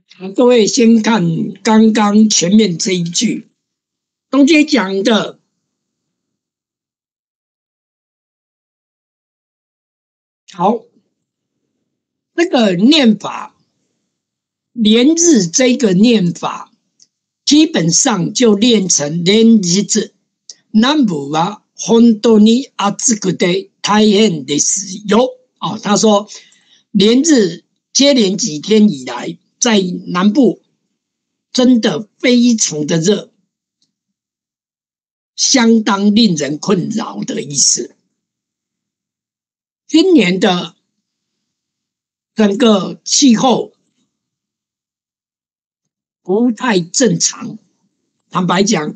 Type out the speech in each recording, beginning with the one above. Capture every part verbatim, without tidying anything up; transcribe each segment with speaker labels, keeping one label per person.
Speaker 1: 各位先看刚刚前面这一句，东杰讲的好，这个念法，连日这个念法，基本上就练成連日。南部は本当に暑くて大変ですよ。哦，他说连日接连几天以来，在南部真的非常的热，相当令人困扰的意思。今年的整个气候不太正常，坦白讲，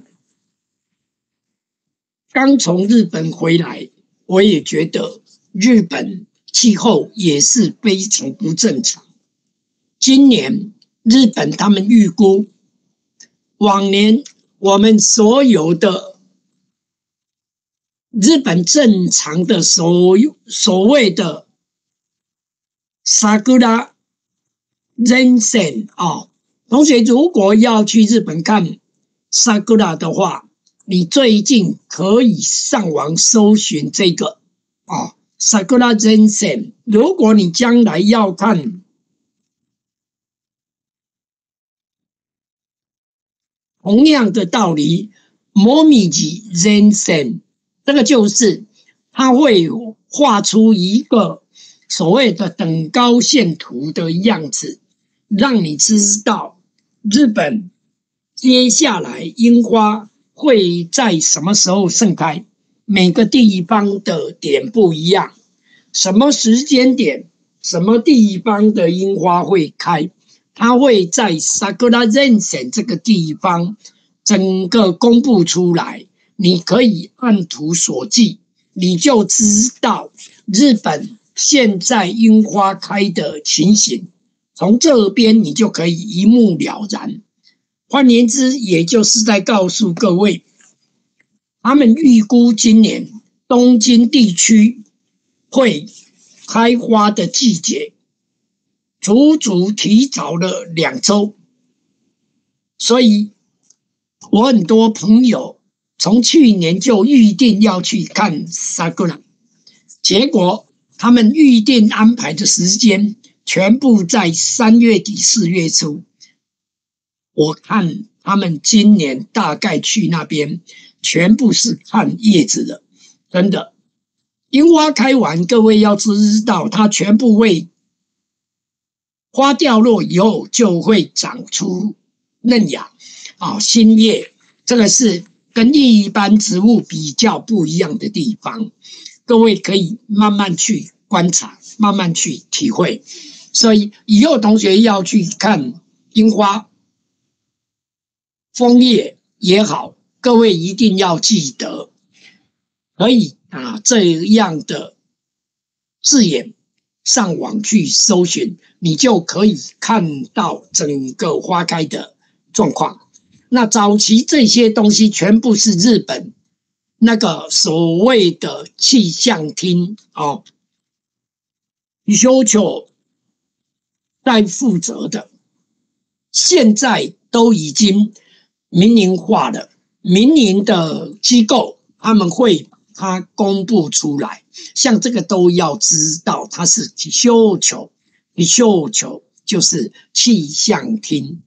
Speaker 1: 刚从日本回来，我也觉得日本气候也是非常不正常。今年日本他们预估，往年我们所有的日本正常的所所谓的桜前線啊，同学如果要去日本看桜的话，你最近可以上网搜寻这个啊桜前線。如果你将来要看同样的道理，もみじ前線，这个就是它会画出一个所谓的等高线图的样子，让你知道日本接下来樱花会在什么时候盛开。每个地方的点不一样，什么时间点，什么地方的樱花会开，它会在桜前線这个地方整个公布出来，你可以按图索骥，你就知道日本现在樱花开的情形，从这边你就可以一目了然。换言之，也就是在告诉各位，他们预估今年东京地区会开花的季节足足提早了两周，所以我很多朋友从去年就预定要去看桜，结果他们预定安排的时间全部在三月底四月初。我看他们今年大概去那边全部是看叶子的，真的。樱花开完，各位要知道，它全部会花掉落以后就会长出嫩芽啊，新叶，这个是跟一般植物比较不一样的地方，各位可以慢慢去观察，慢慢去体会。所以以后同学要去看樱花枫叶也好，各位一定要记得，可以啊这样的字眼上网去搜寻，你就可以看到整个花开的状况。那早期这些东西全部是日本那个所谓的气象厅哦，要求在负责的，现在都已经民营化了，民营的机构他们会把它公布出来，像这个都要知道，它是気象庁，気象庁就是气象厅。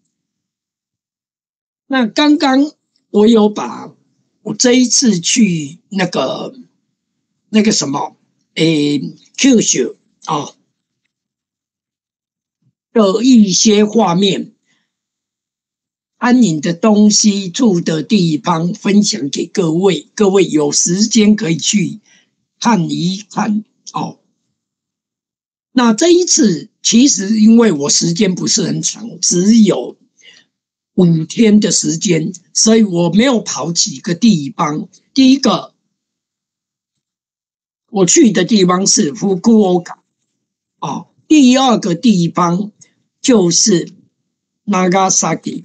Speaker 1: 那刚刚我有把我这一次去那个那个什么，诶，九州啊的一些画面。安宁的东西，住的地方，分享给各位。各位有时间可以去看一看哦。那这一次其实因为我时间不是很长，只有五天的时间，所以我没有跑几个地方。第一个我去的地方是福岡哦，第二个地方就是長崎。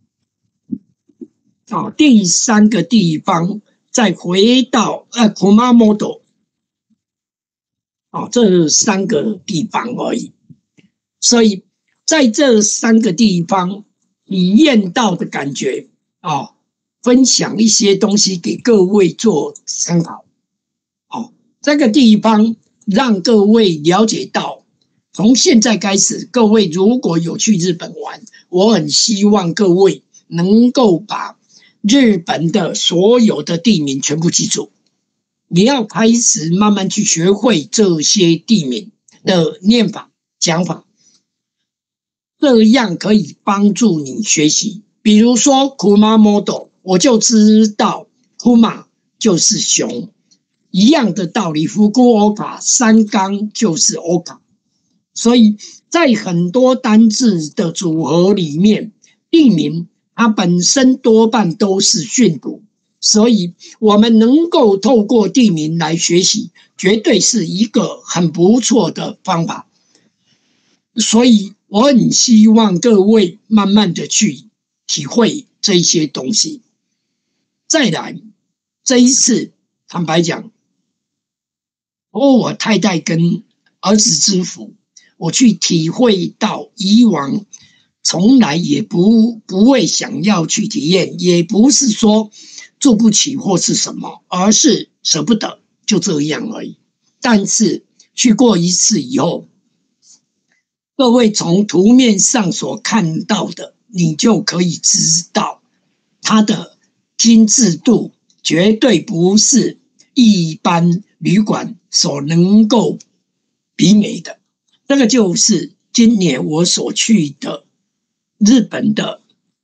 Speaker 1: 哦，第三个地方再回到呃Kumamoto，哦，这三个地方而已。所以在这三个地方体验到的感觉哦，分享一些东西给各位做参考。哦，这个地方让各位了解到，从现在开始，各位如果有去日本玩，我很希望各位能够把日本的所有的地名全部记住。你要开始慢慢去学会这些地名的念法、讲法，这样可以帮助你学习。比如说 Kumamoto， 我就知道 Kuma 就是熊，一样的道理。福库欧卡三冈就是欧卡，所以在很多单字的组合里面，地名它本身多半都是训读。所以我们能够透过地名来学习，绝对是一个很不错的方法。所以我很希望各位慢慢的去体会这些东西。再来，这一次坦白讲，哦，我太太跟儿子之福，我去体会到以往从来也不不会想要去体验，也不是说做不起或是什么，而是舍不得，就这样而已。但是去过一次以后，各位从图面上所看到的，你就可以知道它的精致度绝对不是一般旅馆所能够比美的。这个就是今年我所去的日本的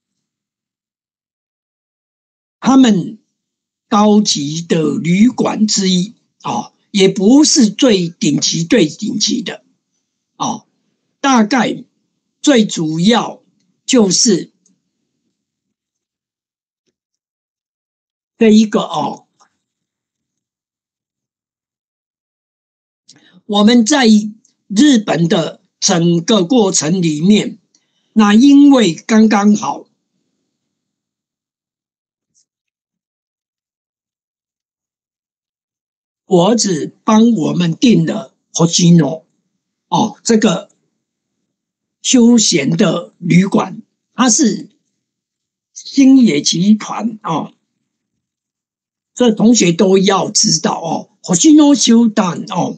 Speaker 1: 他们高级的旅馆之一哦，也不是最顶级最顶级的哦，大概最主要就是这一个哦，我们在日本的整个过程里面，那因为刚刚好我儿子帮我们订了 Hoshino 哦，这个休闲的旅馆，它是星野集团哦，这同学都要知道哦。Hoshino Shodan 哦，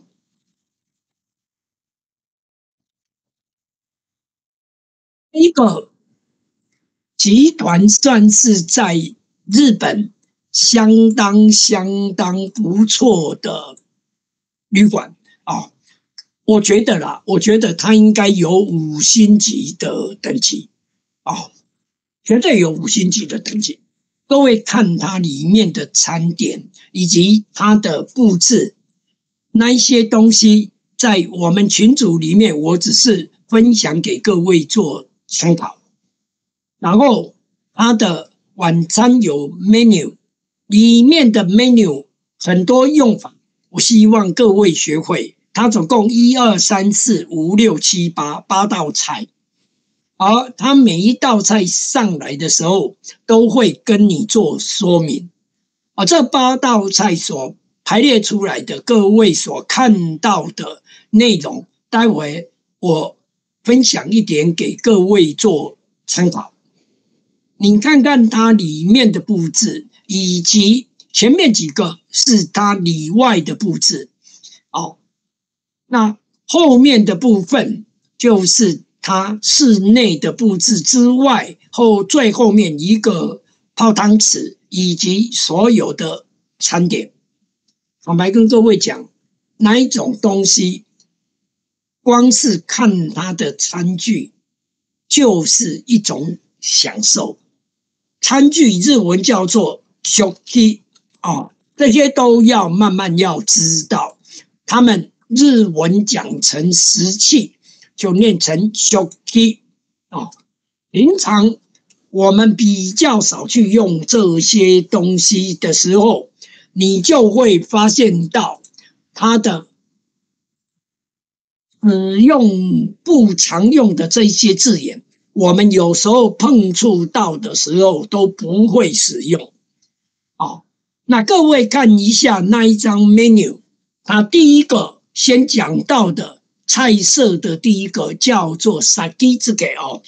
Speaker 1: 一个集团算是在日本相当相当不错的旅馆哦。我觉得啦，我觉得它应该有五星级的等级哦，绝对有五星级的等级。各位看它里面的餐点以及它的布置，那一些东西在我们群组里面，我只是分享给各位做参考。然后它的晚餐有 menu， 里面的 menu 很多用法，我希望各位学会。它总共一二三四五六七八八道菜，而它每一道菜上来的时候都会跟你做说明。而这八道菜所排列出来的，各位所看到的内容，待会我分享一点给各位做参考。你看看它里面的布置，以及前面几个是它里外的布置哦。那后面的部分就是它室内的布置之外，后最后面一个泡汤池以及所有的餐点。坦白跟各位讲，哪一种东西，光是看它的餐具就是一种享受。餐具日文叫做 shoki 哦，这些都要慢慢要知道，他们日文讲成食器，就念成 shoki 哦。平常我们比较少去用这些东西的时候，你就会发现到它的使用不常用的这些字眼，我们有时候碰触到的时候都不会使用。哦，那各位看一下那一张 menu， 它第一个先讲到的菜色的第一个叫做 Saki 之给哦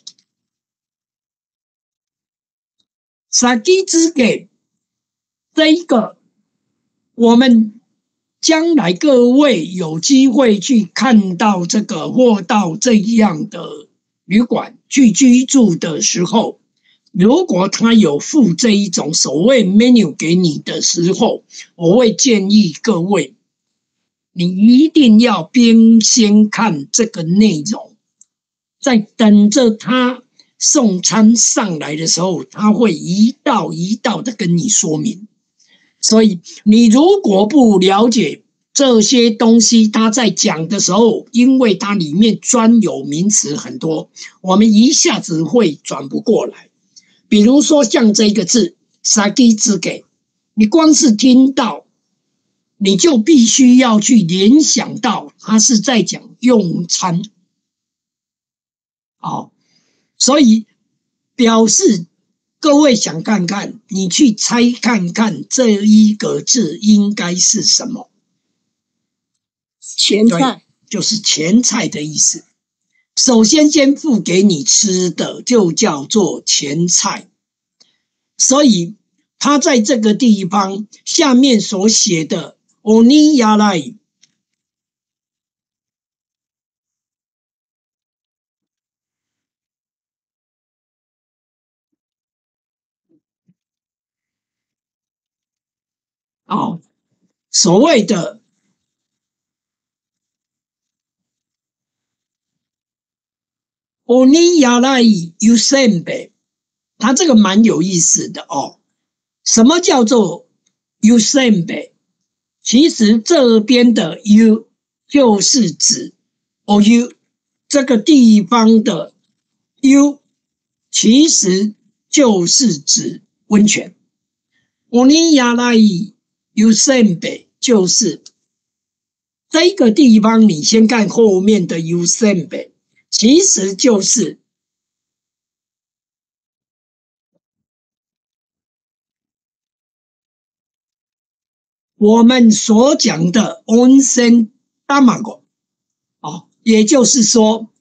Speaker 1: ，Saki 之给这一个，我们将来各位有机会去看到这个或到这样的旅馆去居住的时候，如果他有附这一种所谓 menu 给你的时候，我会建议各位，你一定要边先看这个内容，在等着他送餐上来的时候，他会一道一道的跟你说明。所以你如果不了解这些东西，他在讲的时候，因为它里面专有名词很多，我们一下子会转不过来。比如说像这个字 Saki 之给，你光是听到你就必须要去联想到他是在讲用餐，哦，所以表示各位想看看，你去猜看看这一个字应该是什么？
Speaker 2: 前菜，
Speaker 1: 就是前菜的意思。首先先付给你吃的就叫做前菜，所以他在这个地方下面所写的 Oniyarai， 哦，所谓的 Oniyarai Yusenbe， 它这个蛮有意思的哦。什么叫做 Yusenbe？ 其实这边的 U 就是指 O U 这个地方的 U， 其实就是指温泉。Oniyarai Yusenbe 就是这个地方，你先看后面的 Yusenbe， 其实就是我们所讲的 onsen tamago， 哦，也就是说，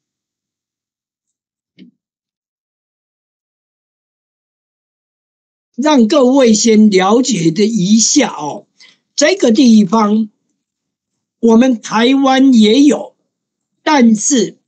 Speaker 1: 让各位先了解的一下哦，这个地方我们台湾也有，但是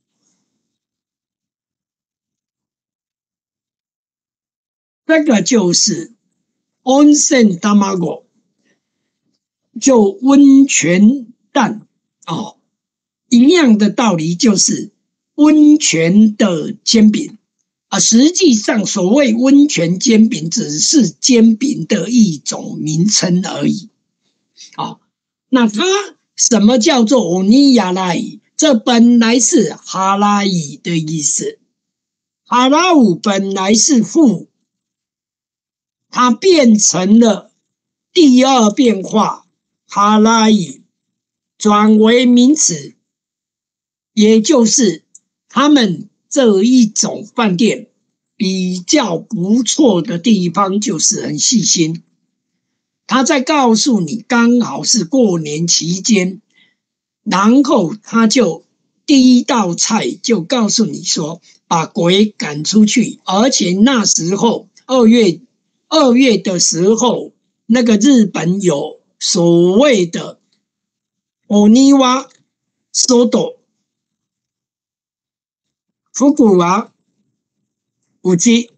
Speaker 1: 这个就是 onsen tamago， 就温泉蛋哦，一样的道理，就是温泉的煎饼啊。实际上，所谓温泉煎饼只是煎饼的一种名称而已。哦，那它什么叫做欧尼亚拉伊？这本来是哈拉伊的意思。哈拉乌本来是父，它变成了第二变化哈拉伊，转为名词，也就是他们这一种饭店比较不错的地方，就是很细心。他在告诉你，刚好是过年期间，然后他就第一道菜就告诉你说，把鬼赶出去，而且那时候二月二月的时候，那个日本有所谓的 Oniwa Soto 福古娃五 G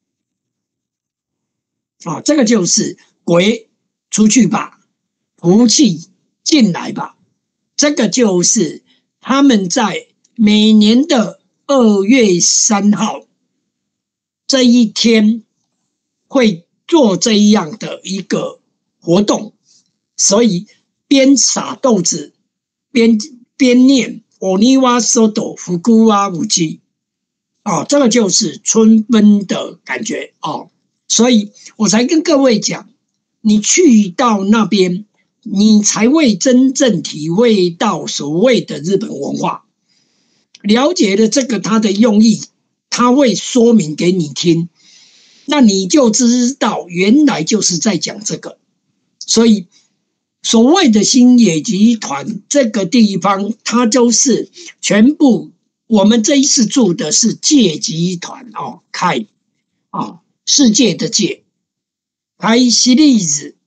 Speaker 1: 啊，这个就是鬼出去吧，福气进来吧。这个就是他们在每年的二月三号这一天会做这样的一个活动，所以边撒豆子边边念 Oniwa Soto 福古娃五 G 哦，这个就是春分的感觉哦。所以我才跟各位讲，你去到那边，你才会真正体会到所谓的日本文化。了解了这个它的用意，它会说明给你听，那你就知道原来就是在讲这个。所以所谓的星野集团这个地方，它就是全部我们这一次住的是界集团哦，开啊世界的界，开系列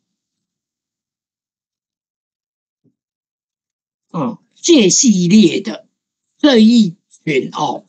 Speaker 1: 啊界系列的这一群哦，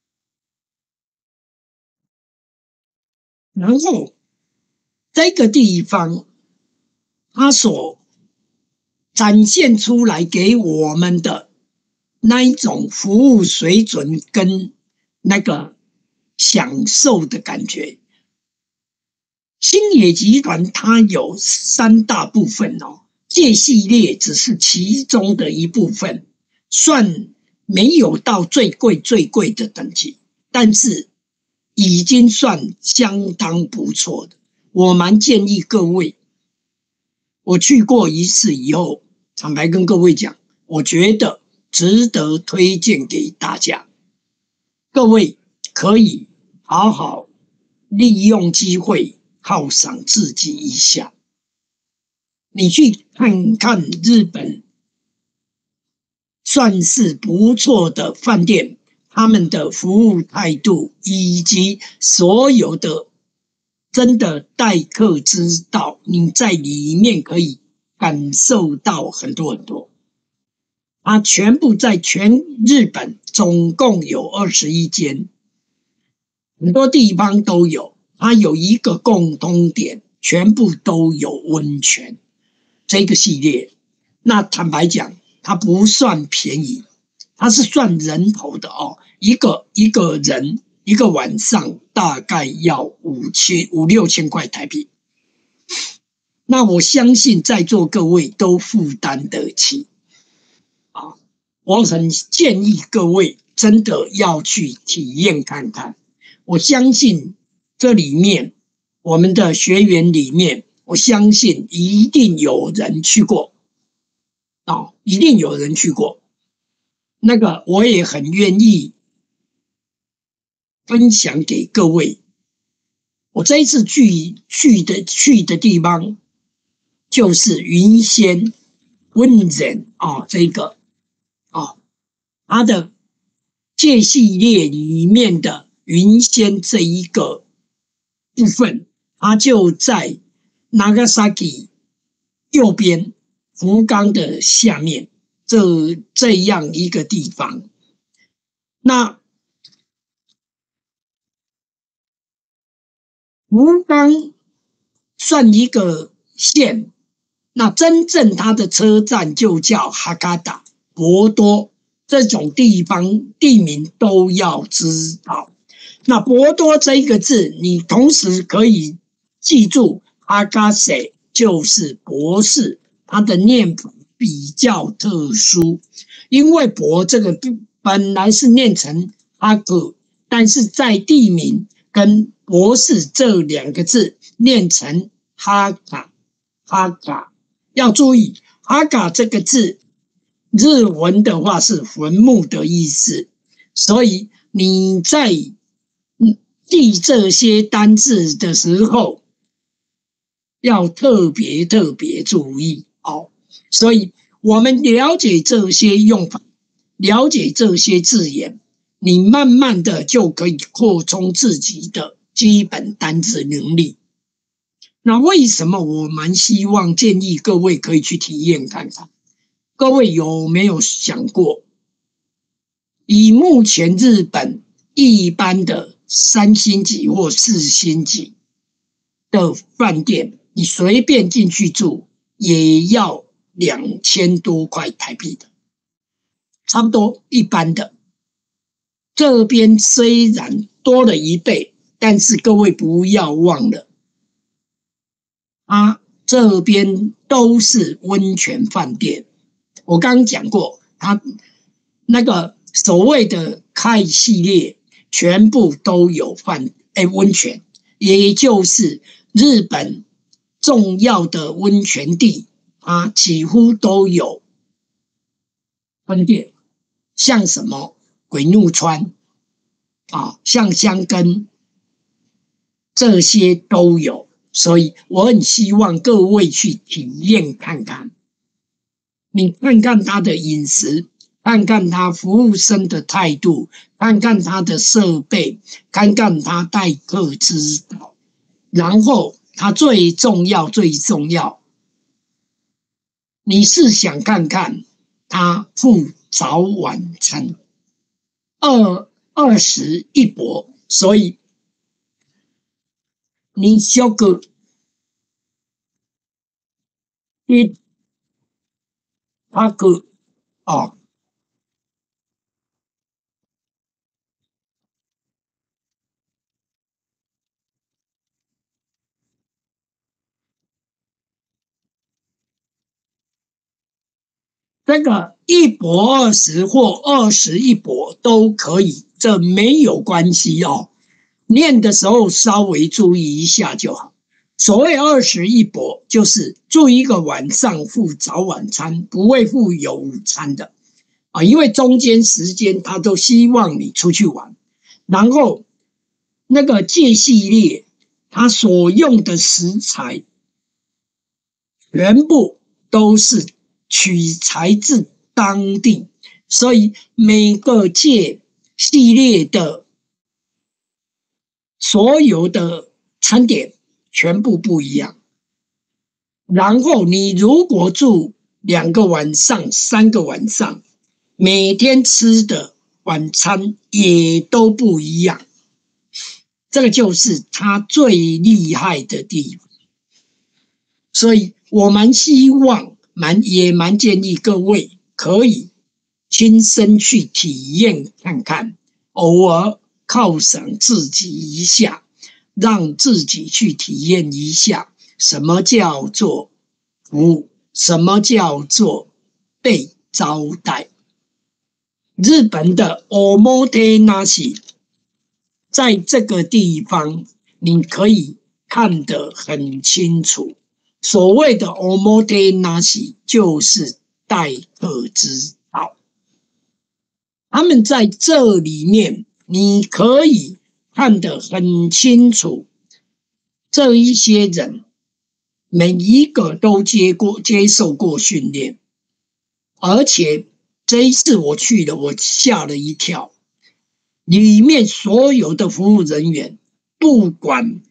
Speaker 1: 然后这个地方它所展现出来给我们的那一种服务水准跟那个享受的感觉。星野集团它有三大部分哦，界系列只是其中的一部分，算没有到最贵最贵的等级，但是已经算相当不错的。我蛮建议各位，我去过一次以后，坦白跟各位讲，我觉得值得推荐给大家。各位可以好好利用机会犒赏自己一下。你去看看日本算是不错的饭店，他们的服务态度以及所有的真的待客之道，你在里面可以感受到很多很多。它全部在全日本总共有二十一间，很多地方都有。它有一个共通点，全部都有温泉。这个系列，那坦白讲，它不算便宜，它是算人头的哦。一个一个人一个晚上大概要五千五六千块台币。那我相信在座各位都负担得起啊！我很建议各位真的要去体验看看。我相信这里面我们的学员里面，我相信一定有人去过啊，一定有人去过。那个我也很愿意分享给各位。我这一次去去的去的地方就是云仙温人啊，这个啊，它的界系列里面的云仙这一个部分，它就在 Nagasaki 右边福冈的下面，这这样一个地方。那福冈算一个县，那真正它的车站就叫哈嘎达、博多，这种地方地名都要知道。那博多这一个字，你同时可以记住哈嘎塞就是博士，它的念法比较特殊，因为博这个本来是念成哈格，但是在地名跟博士这两个字念成哈嘎哈嘎。要注意哈嘎这个字日文的话是坟墓的意思，所以你在记这些单字的时候要特别特别注意哦。所以我们了解这些用法，了解这些字眼，你慢慢的就可以扩充自己的基本单字能力。那为什么我蛮希望建议各位可以去体验看看？各位有没有想过，以目前日本一般的三星级或四星级的饭店，你随便进去住也要两千多块台币的，差不多一般的。这边虽然多了一倍，但是各位不要忘了，啊，这边都是温泉饭店。我刚刚讲过，它那个所谓的开系列全部都有饭哎温泉，也就是日本重要的温泉地啊，几乎都有分店，像什么鬼怒川啊，像箱根这些都有。所以我很希望各位去体验看看你看看他的饮食，看看他服务生的态度，看看他的设备，看看他待客之道，然后他最重要最重要，你是想看看他付早晚餐，二二十一博，所以你小个一那个哦。这个一博二十或二十一博都可以，这没有关系哦。念的时候稍微注意一下就好。所谓二十一博，就是住一个晚上付早晚餐，不会付有午餐的啊，因为中间时间他都希望你出去玩。然后那个芥系列，它所用的食材全部都是取材自当地，所以每个界系列的所有的餐点全部不一样。然后你如果住两个晚上、三个晚上，每天吃的晚餐也都不一样。这个就是它最厉害的地方。所以我蛮希望蛮也蛮建议各位可以亲身去体验看看，偶尔犒赏自己一下，让自己去体验一下什么叫做服务，什么叫做被招待。日本的 omotenashi 在这个地方你可以看得很清楚。所谓的 omotenashi 就是待客之道，他们在这里面你可以看得很清楚，这一些人每一个都接过接受过训练，而且这一次我去了，我吓了一跳，里面所有的服务人员不管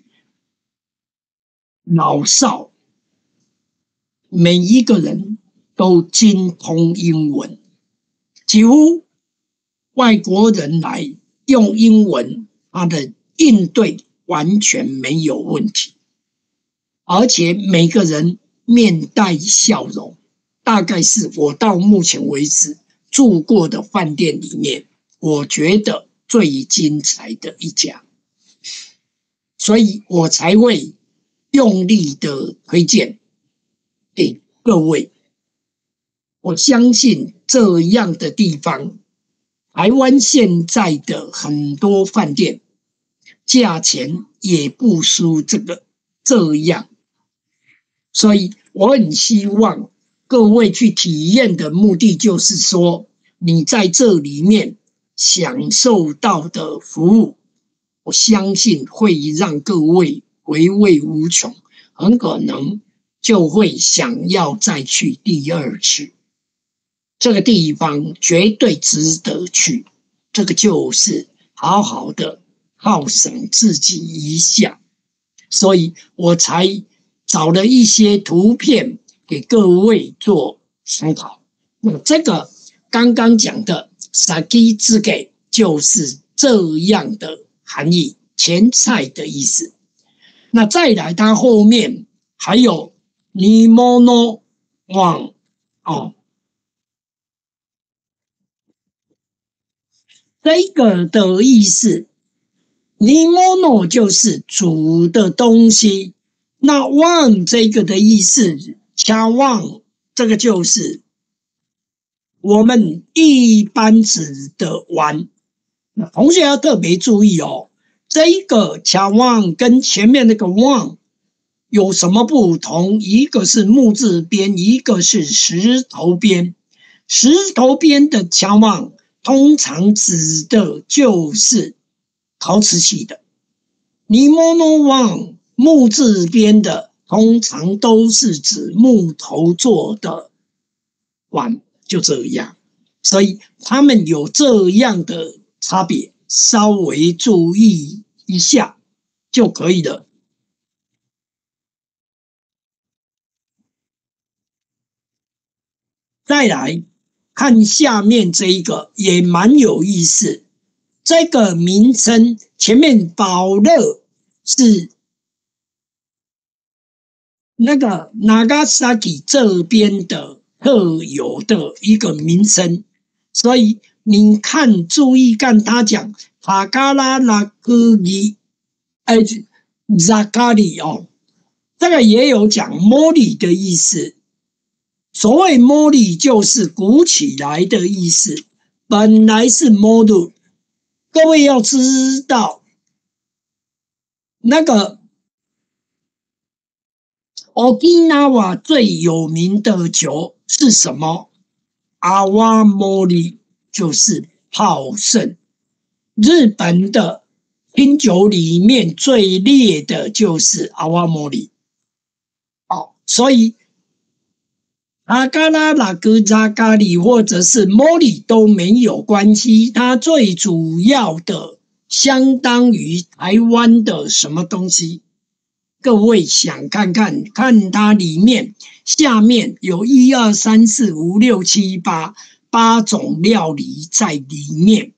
Speaker 1: 老少，每一个人都精通英文，几乎外国人来用英文，他的应对完全没有问题，而且每个人面带笑容，大概是我到目前为止住过的饭店里面，我觉得最精彩的一家，所以我才会用力的推荐给各位。我相信这样的地方，台湾现在的很多饭店价钱也不输这个这样，所以我很希望各位去体验的目的就是说，你在这里面享受到的服务，我相信会让各位回味无穷，很可能就会想要再去第二次。这个地方绝对值得去，这个就是好好的犒赏自己一下，所以我才找了一些图片给各位做参考。那这个刚刚讲的 sake 之给就是这样的含义，前菜的意思。那再来，它后面还有 nimono wan 哦。这个的意思 ，nimono 就是煮的东西，那 wan 这个的意思 ，chawan 这个就是我们一般指的碗。同学要特别注意哦，这个 chawan 跟前面那个 wan 有什么不同？一个是木字边，一个是石头边。石头边的 chawan通常指的就是陶瓷器的， nimono wan 木字边的通常都是指木头做的碗就这样，所以他们有这样的差别，稍微注意一下就可以了。再来看下面这一个也蛮有意思，这个名称前面宝乐是那个 Nagasaki 这边的特有的一个名称，所以你看注意看他讲塔卡拉拉克里，哎 ，Zakari 哦，这个也有讲莫里的意思。所谓莫里就是鼓起来的意思，本来是莫鲁。各位要知道，那个 Okinawa 最有名的酒是什么？阿瓦莫里就是泡盛。日本的清酒里面最烈的就是阿瓦莫里。哦，所以阿嘎拉拉格扎咖喱或者是莫里都没有关系，它最主要的相当于台湾的什么东西？各位想看看，看它里面下面有一二三四五六七八八种料理在里面，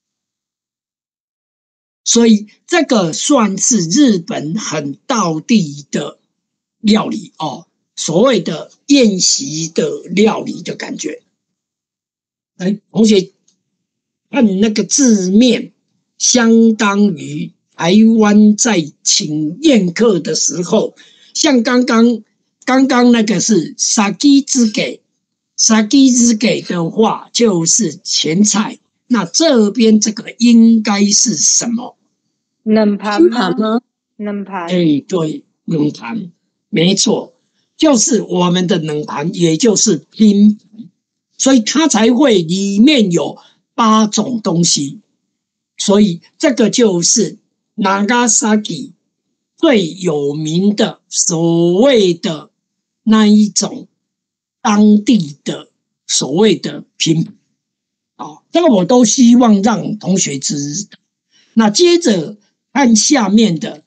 Speaker 1: 所以这个算是日本很道地的料理哦。所谓的宴席的料理的感觉，来，同学看那个字面，相当于台湾在请宴客的时候，像刚刚刚刚那个是杀鸡之给，杀鸡之给的话就是前菜，那这边这个应该是什么？
Speaker 2: 冷盘吗？冷盘。
Speaker 1: 哎，对，冷盘，没错。就是我们的冷盘，也就是拼盘，所以它才会里面有八种东西，所以这个就是 Nagasaki 最有名的所谓的那一种当地的所谓的拼盘。哦，这个我都希望让同学知道。那接着看下面的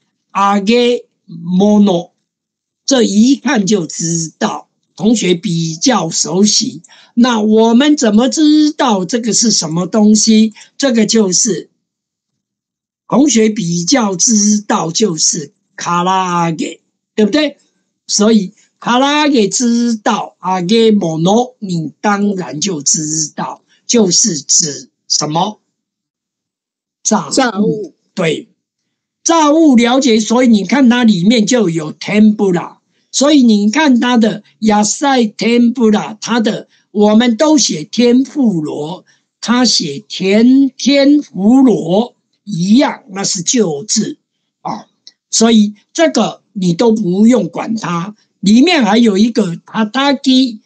Speaker 1: Agemono。这一看就知道，同学比较熟悉。那我们怎么知道这个是什么东西？这个就是同学比较知道，就是卡拉阿给，对不对？所以卡拉阿给知道，阿给莫诺，你当然就知道，就是指什么？炸
Speaker 2: 炸物。
Speaker 1: 对，炸物了解，所以你看它里面就有 tempura。所以你看它的野菜天妇罗，它的我们都写天妇罗，它写甜天妇罗一样，那是旧字啊、哦。所以这个你都不用管它。里面还有一个 tataki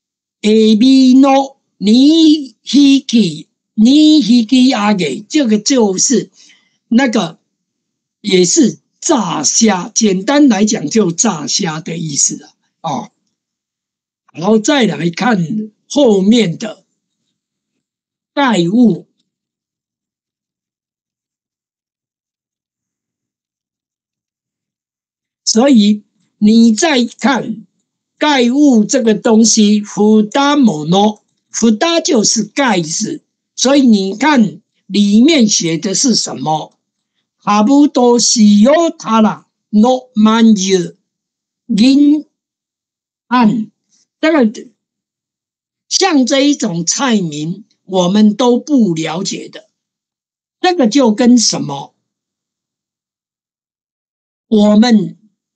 Speaker 1: ebino ni hiki ni hiki age， 这个就是那个也是。炸虾，简单来讲就炸虾的意思了哦。然后再来看后面的盖物，所以你再看盖物这个东西，福达莫诺，福达就是盖子，所以你看里面写的是什么？差不多是有它啦 ，no 满月银案，这个像这一种菜名，我们都不了解的，这个就跟什么？我们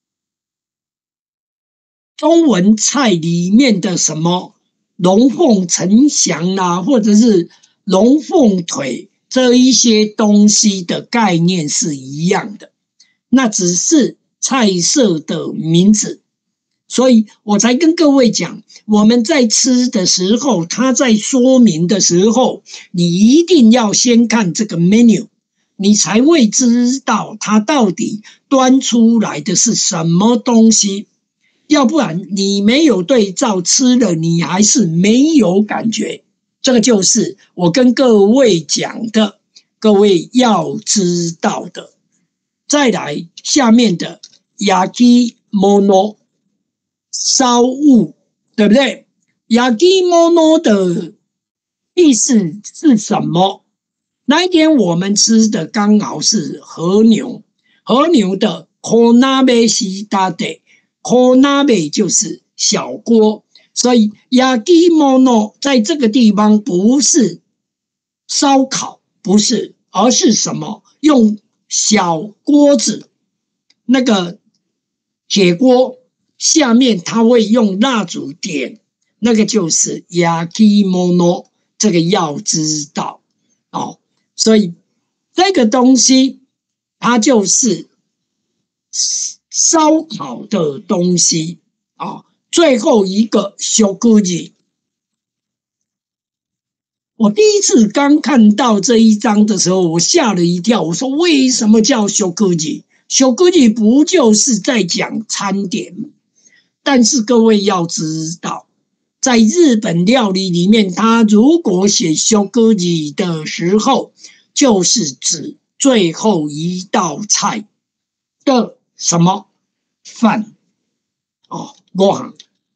Speaker 1: 中文菜里面的什么龙凤呈祥啦，或者是龙凤腿。这一些东西的概念是一样的，那只是菜色的名字，所以我才跟各位讲，我们在吃的时候，他在说明的时候，你一定要先看这个 menu， 你才会知道它到底端出来的是什么东西。 要不然你没有对照，吃了你还是没有感觉。这个就是我跟各位讲的，各位要知道的。再来下面的 yakimono 烧物，对不对？ yakimono 的意思是什么？那一天我们吃的刚好是和牛，和牛的 konabe shitade，konabe 就是小锅，所以 yakimono 在这个地方不是烧烤，不是，而是什么？用小锅子，那个铁锅下面它会用蜡烛点，那个就是 yakimono， 这个要知道哦。所以这个东西它就是烧烤的东西啊、哦。最后一个食事，我第一次刚看到这一章的时候，我吓了一跳。我说：“为什么叫食事？食事不就是在讲餐点吗？”但是各位要知道，在日本料理里面，它如果写食事的时候，就是指最后一道菜的什么饭哦，ご飯。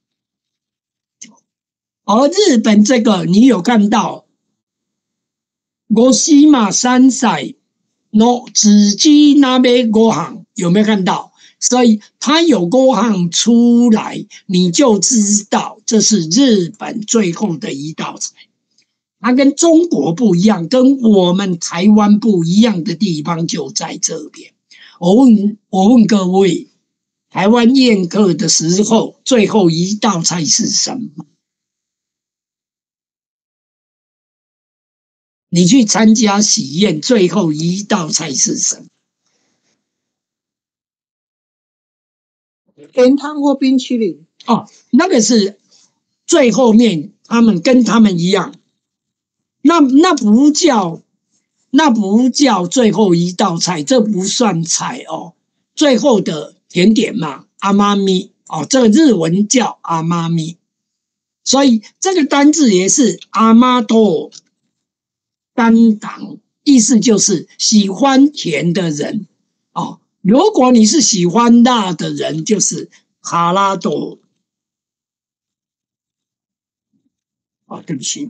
Speaker 1: 而日本这个你有看到？五島三菜の次鍋ご飯有没有看到？所以它有ご飯出来，你就知道这是日本最后的一道菜。它跟中国不一样，跟我们台湾不一样的地方就在这边。我问我问各位，台湾宴客的时候，最后一道菜是什么？你去参加喜宴，最后一道菜是什么？
Speaker 2: 甜汤或冰淇淋。
Speaker 1: 哦，那个是最后面，他们跟他们一样，那那不叫，那不叫最后一道菜，这不算菜哦。最后的甜点嘛，阿妈咪哦，这个日文叫阿妈咪，所以这个单字也是阿妈多。担当意思就是喜欢甜的人哦。如果你是喜欢辣的人，就是哈拉多。哦，对不起。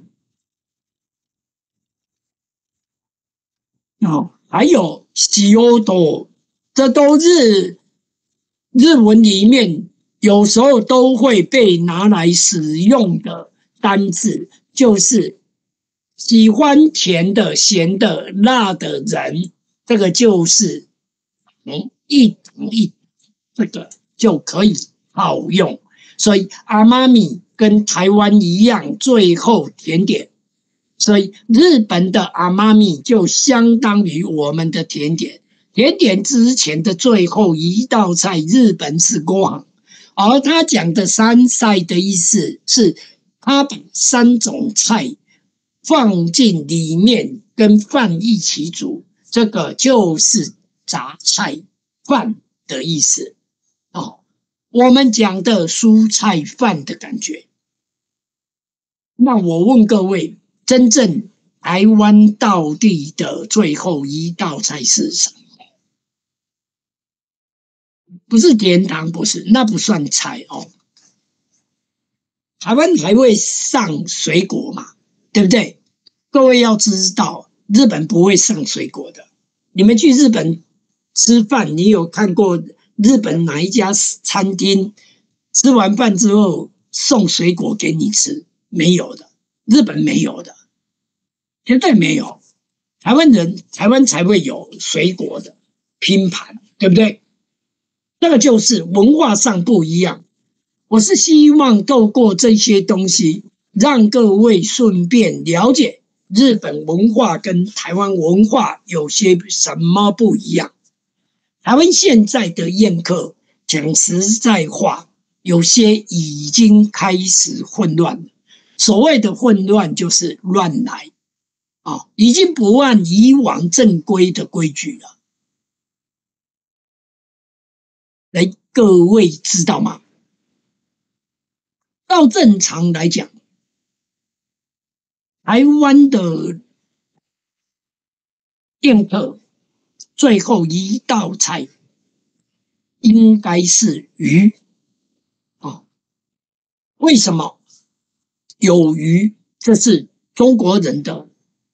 Speaker 1: 哦，还有喜欧多，这都是日文里面有时候都会被拿来使用的单字，就是喜欢甜的、咸的、辣的人，这个就是嗯一糖一，这个就可以好用。所以阿妈咪跟台湾一样，最后甜点。所以日本的阿妈咪就相当于我们的甜点。甜点之前的最后一道菜，日本是ご飯，而他讲的三菜的意思是，他把三种菜放进里面跟饭一起煮，这个就是杂菜饭的意思哦。我们讲的蔬菜饭的感觉。那我问各位，真正台湾道地的最后一道菜是什么？不是甜汤，不是，那不算菜哦。台湾还会上水果嘛，对不对？各位要知道，日本不会上水果的。你们去日本吃饭，你有看过日本哪一家餐厅吃完饭之后送水果给你吃？没有的，日本没有的，绝对没有。台湾人，台湾才会有水果的拼盘，对不对？那个就是文化上不一样。我是希望透过这些东西，让各位顺便了解日本文化跟台湾文化有些什么不一样。台湾现在的宴客，讲实在话，有些已经开始混乱了。所谓的混乱就是乱来啊、哦，已经不按以往正规的规矩了。来，各位知道吗？ 照正常来讲，台湾的宴客最后一道菜应该是鱼啊？为什么？有鱼，这是中国人的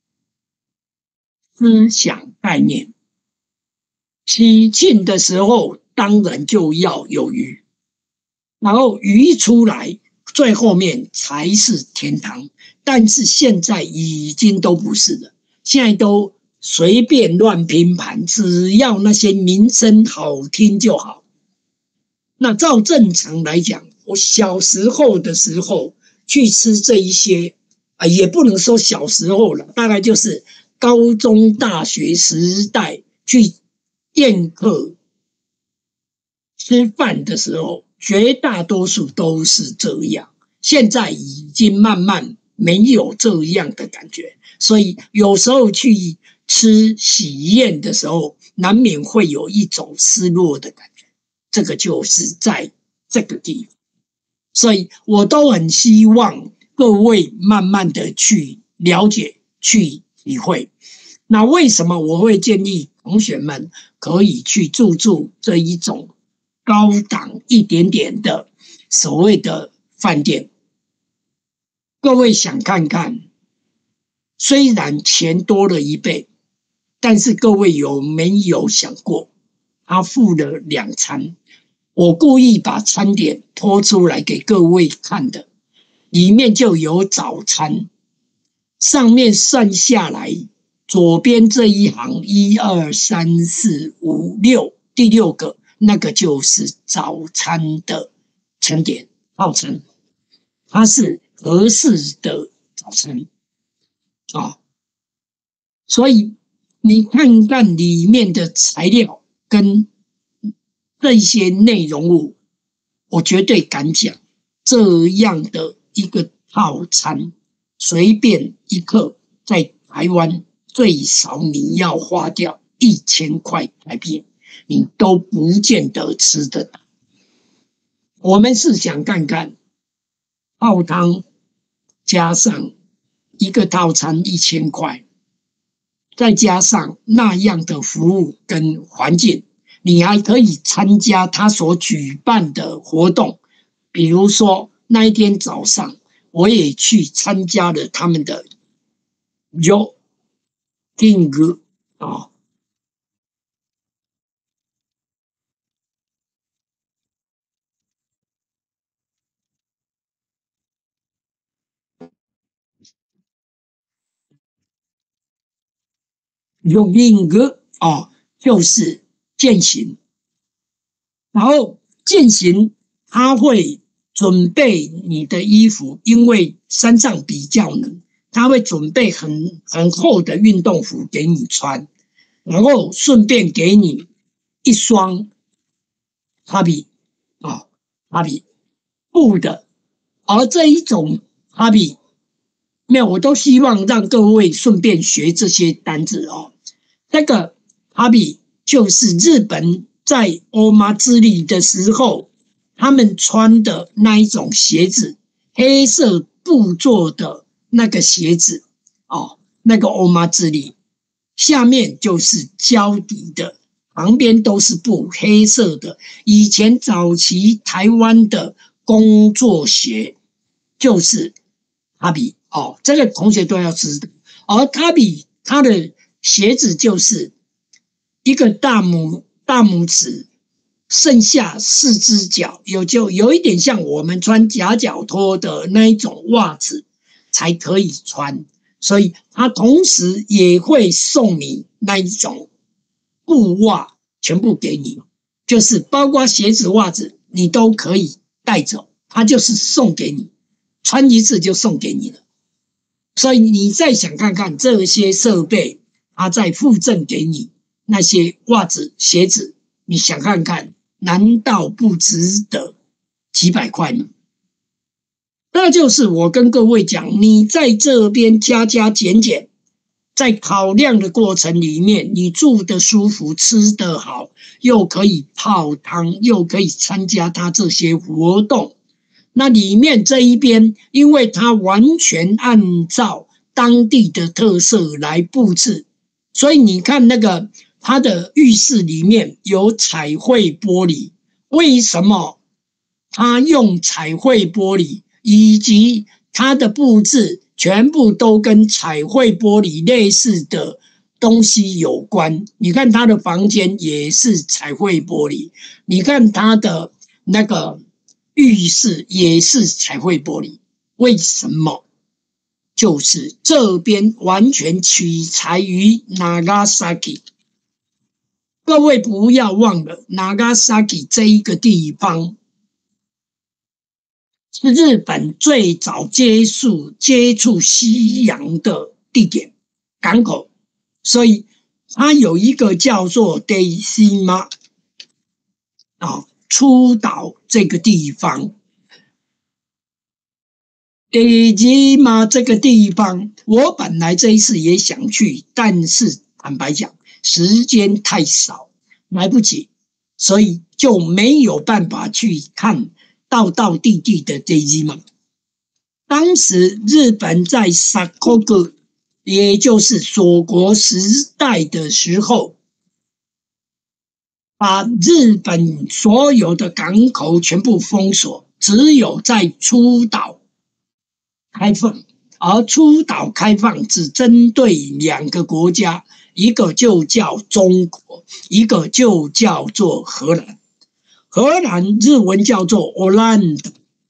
Speaker 1: 思想概念。喜庆的时候当然就要有鱼，然后鱼一出来，最后面才是天堂。但是现在已经都不是了，现在都随便乱拼盘，只要那些名声好听就好。那照正常来讲，我小时候的时候去吃这一些啊，也不能说小时候了，大概就是高中大学时代去宴客吃饭的时候，绝大多数都是这样。现在已经慢慢没有这样的感觉，所以有时候去吃喜宴的时候，难免会有一种失落的感觉。这个就是在这个地方，所以我都很希望各位慢慢的去了解、去体会。那为什么我会建议同学们可以去住住这一种高档一点点的所谓的饭店？各位想看看，虽然钱多了一倍，但是各位有没有想过，他付了两餐？我故意把餐点拖出来给各位看的，里面就有早餐，上面算下来，左边这一行一二三四五六，第六个那个就是早餐的餐点套餐，它是合适的早餐啊，所以你看看里面的材料跟这些内容物，我绝对敢讲，这样的一个套餐，随便一客在台湾最少你要花掉一千块台币，你都不见得吃得到。我们试想看看，泡汤加上一个套餐一千块，再加上那样的服务跟环境，你还可以参加他所举办的活动。比如说那一天早上，我也去参加了他们的 jogging 啊，jogging 啊，就是健行。然后健行，他会准备你的衣服，因为山上比较冷，他会准备很很厚的运动服给你穿，然后顺便给你一双哈比啊哈比布的。而这一种哈比，没有，我都希望让各位顺便学这些单字哦。这个哈比就是日本在欧妈之旅的时候，他们穿的那一种鞋子，黑色布做的那个鞋子哦，那个欧妈之旅下面就是胶底的，旁边都是布，黑色的。以前早期台湾的工作鞋就是哈比哦，这个同学都要知道。而哈比它的鞋子就是一个大拇大拇指，剩下四只脚，有就有一点像我们穿夹脚拖的那一种袜子才可以穿，所以它同时也会送你那一种布袜，全部给你，就是包括鞋子、袜子，你都可以带走，它就是送给你，穿一次就送给你了。所以你再想看看这些设备，它再附赠给你那些袜子、鞋子，你想看看，难道不值得几百块吗？那就是我跟各位讲，你在这边加加减减，在考量的过程里面，你住得舒服，吃得好，又可以泡汤，又可以参加他这些活动， 那里面这一边，因为它完全按照当地的特色来布置，所以你看那个它的浴室里面有彩绘玻璃。为什么它用彩绘玻璃，以及它的布置全部都跟彩绘玻璃类似的东西有关？你看它的房间也是彩绘玻璃，你看它的那个浴室也是彩绘玻璃，为什么？就是这边完全取材于 Nagasaki。各位不要忘了 Nagasaki 这一个地方是日本最早接触接触西洋的地点港口，所以它有一个叫做 Deishima 啊，出岛这个地方。Deishima 这个地方，我本来这一次也想去，但是坦白讲，时间太少，来不及，所以就没有办法去看道道地地的 Deishima。当时日本在 Sakoku， 也就是锁国时代的时候，把日本所有的港口全部封锁，只有在出岛开放，而出岛开放只针对两个国家，一个就叫中国，一个就叫做荷兰。荷兰日文叫做 Holland，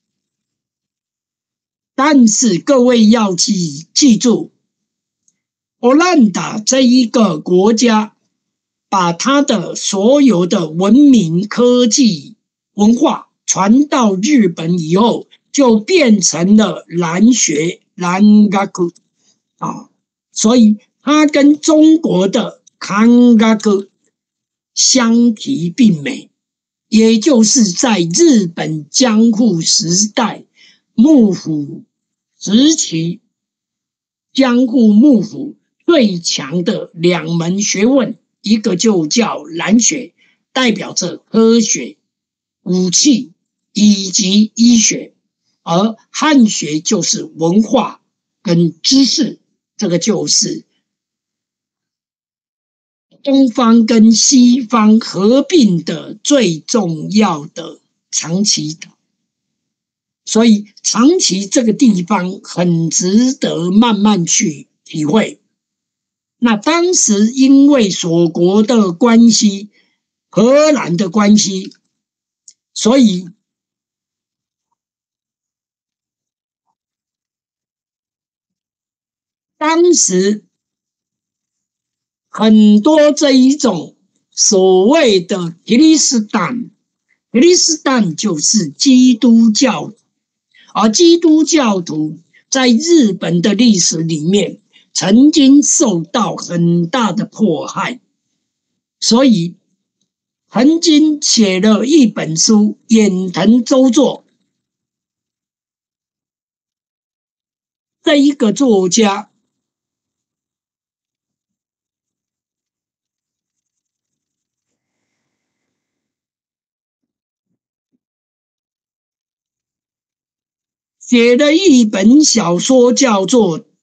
Speaker 1: 但是各位要记记住 ，Holland 这一个国家把它的所有的文明、科技、文化传到日本以后，就变成了兰学 Rangaku 啊，所以它跟中国的 Kangaku 相提并美，也就是在日本江户时代幕府时期，江户幕府最强的两门学问，一个就叫兰学，代表着科学、武器以及医学，而汉学就是文化跟知识，这个就是东方跟西方合并的最重要的长崎岛。所以长崎这个地方很值得慢慢去体会。那当时因为锁国的关系，荷兰的关系，所以当时很多这一种所谓的基利斯坦，基利斯坦就是基督教，而基督教徒在日本的历史里面曾经受到很大的迫害，所以曾经写了一本书《远藤周作》，这一个作家写了一本小说叫做《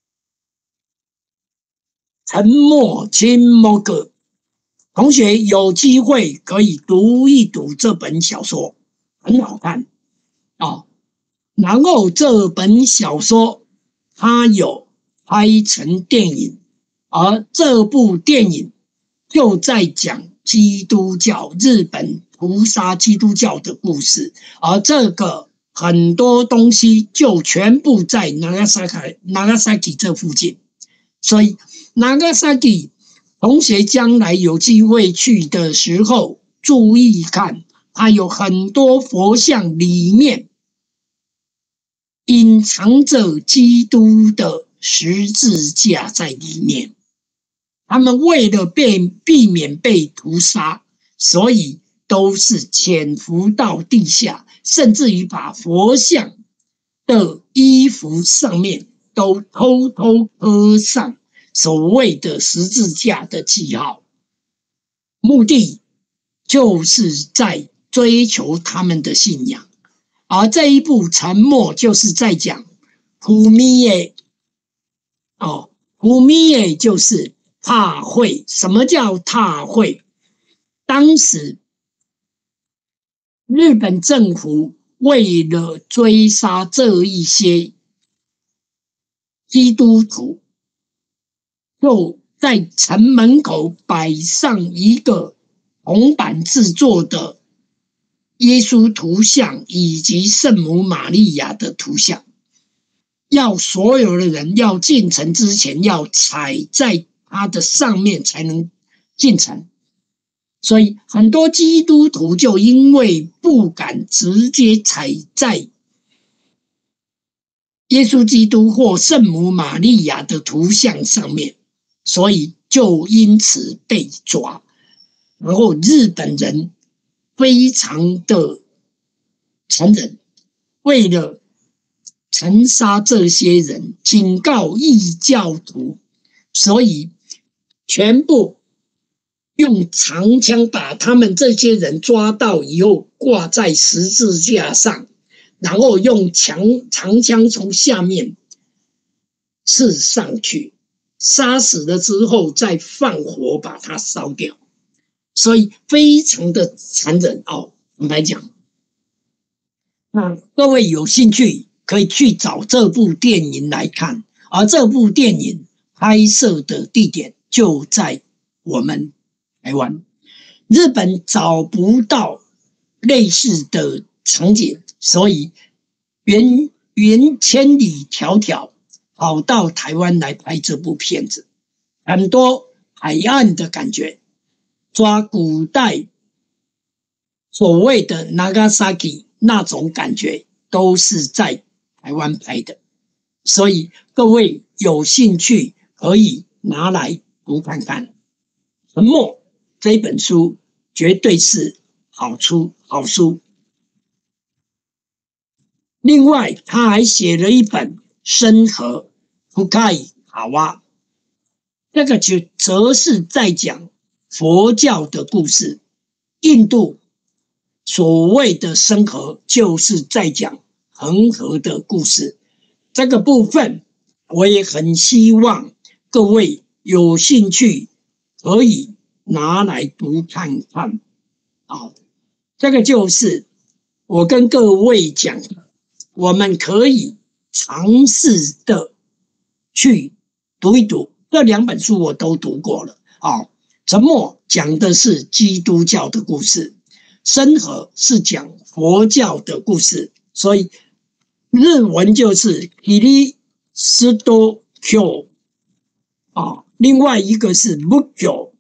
Speaker 1: 沉默青木歌》，同学有机会可以读一读这本小说，很好看哦。然后这本小说它有拍成电影，而这部电影就在讲基督教，日本屠杀基督教的故事，而这个很多东西就全部在 Nagasaki Nagasaki 这附近，所以 Nagasaki 同学将来有机会去的时候，注意看，它有很多佛像里面隐藏着基督的十字架在里面。他们为了被避免被屠杀，所以都是潜伏到地下，甚至于把佛像的衣服上面都偷偷刻上所谓的十字架的记号，目的就是在追求他们的信仰。 而这一部《沉默》就是在讲普米耶哦，普米耶就是踏会。什么叫踏会？当时日本政府为了追杀这一些基督徒，就在城门口摆上一个铜板制作的耶稣图像以及圣母玛利亚的图像，要所有的人要进城之前要踩在它的上面才能进城。所以很多基督徒就因为不敢直接踩在耶稣基督或圣母玛利亚的图像上面，所以就因此被抓。然后日本人非常的残忍，为了惩杀这些人，警告异教徒，所以全部用长枪把他们这些人抓到以后挂在十字架上，然后用长长枪从下面刺上去，杀死了之后再放火把它烧掉，所以非常的残忍哦。我们来讲，那各位有兴趣可以去找这部电影来看，而这部电影拍摄的地点就在我们台湾。日本找不到类似的场景，所以远远千里迢迢跑到台湾来拍这部片子，很多海岸的感觉，抓古代所谓的 Nagasaki 那种感觉都是在台湾拍的，所以各位有兴趣可以拿来读看看。沉默这一本书绝对是好书好书。另外他还写了一本深河Fukai Hawa，这个就则是在讲佛教的故事。印度所谓的深河就是在讲恒河的故事，这个部分我也很希望各位有兴趣可以拿来读看看。好，这个就是我跟各位讲的，我们可以尝试的去读一读。这两本书我都读过了。好，沉默讲的是基督教的故事，深河是讲佛教的故事，所以日文就是キリスト教啊，另外一个是仏教。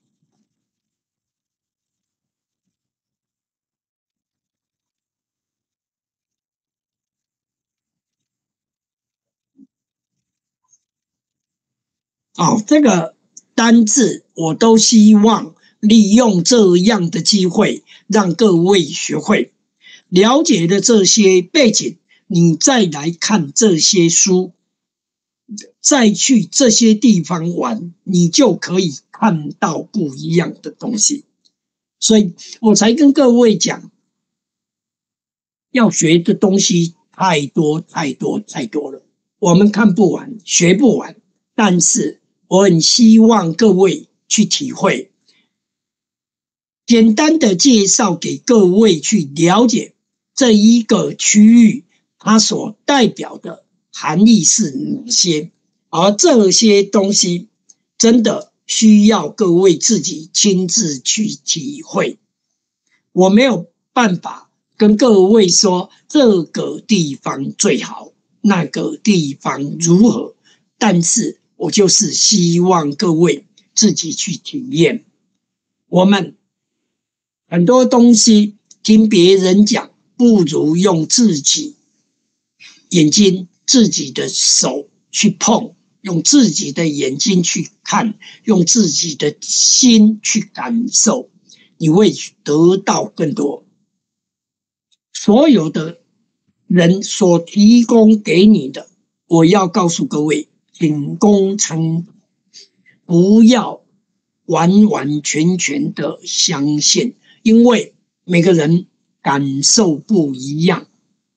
Speaker 1: 哦，这个单字我都希望利用这样的机会让各位学会，了解了这些背景，你再来看这些书，再去这些地方玩，你就可以看到不一样的东西。所以我才跟各位讲，要学的东西太多太多太多了，我们看不完，学不完，但是我很希望各位去体会，简单的介绍给各位去了解这一个区域它所代表的含义是哪些，而这些东西真的需要各位自己亲自去体会。我没有办法跟各位说这个地方最好，那个地方如何，但是我就是希望各位自己去体验。我们很多东西听别人讲，不如用自己眼睛、自己的手去碰，用自己的眼睛去看，用自己的心去感受，你会得到更多。所有的人所提供给你的，我要告诉各位，仅供参考，不要完完全全的相信，因为每个人感受不一样。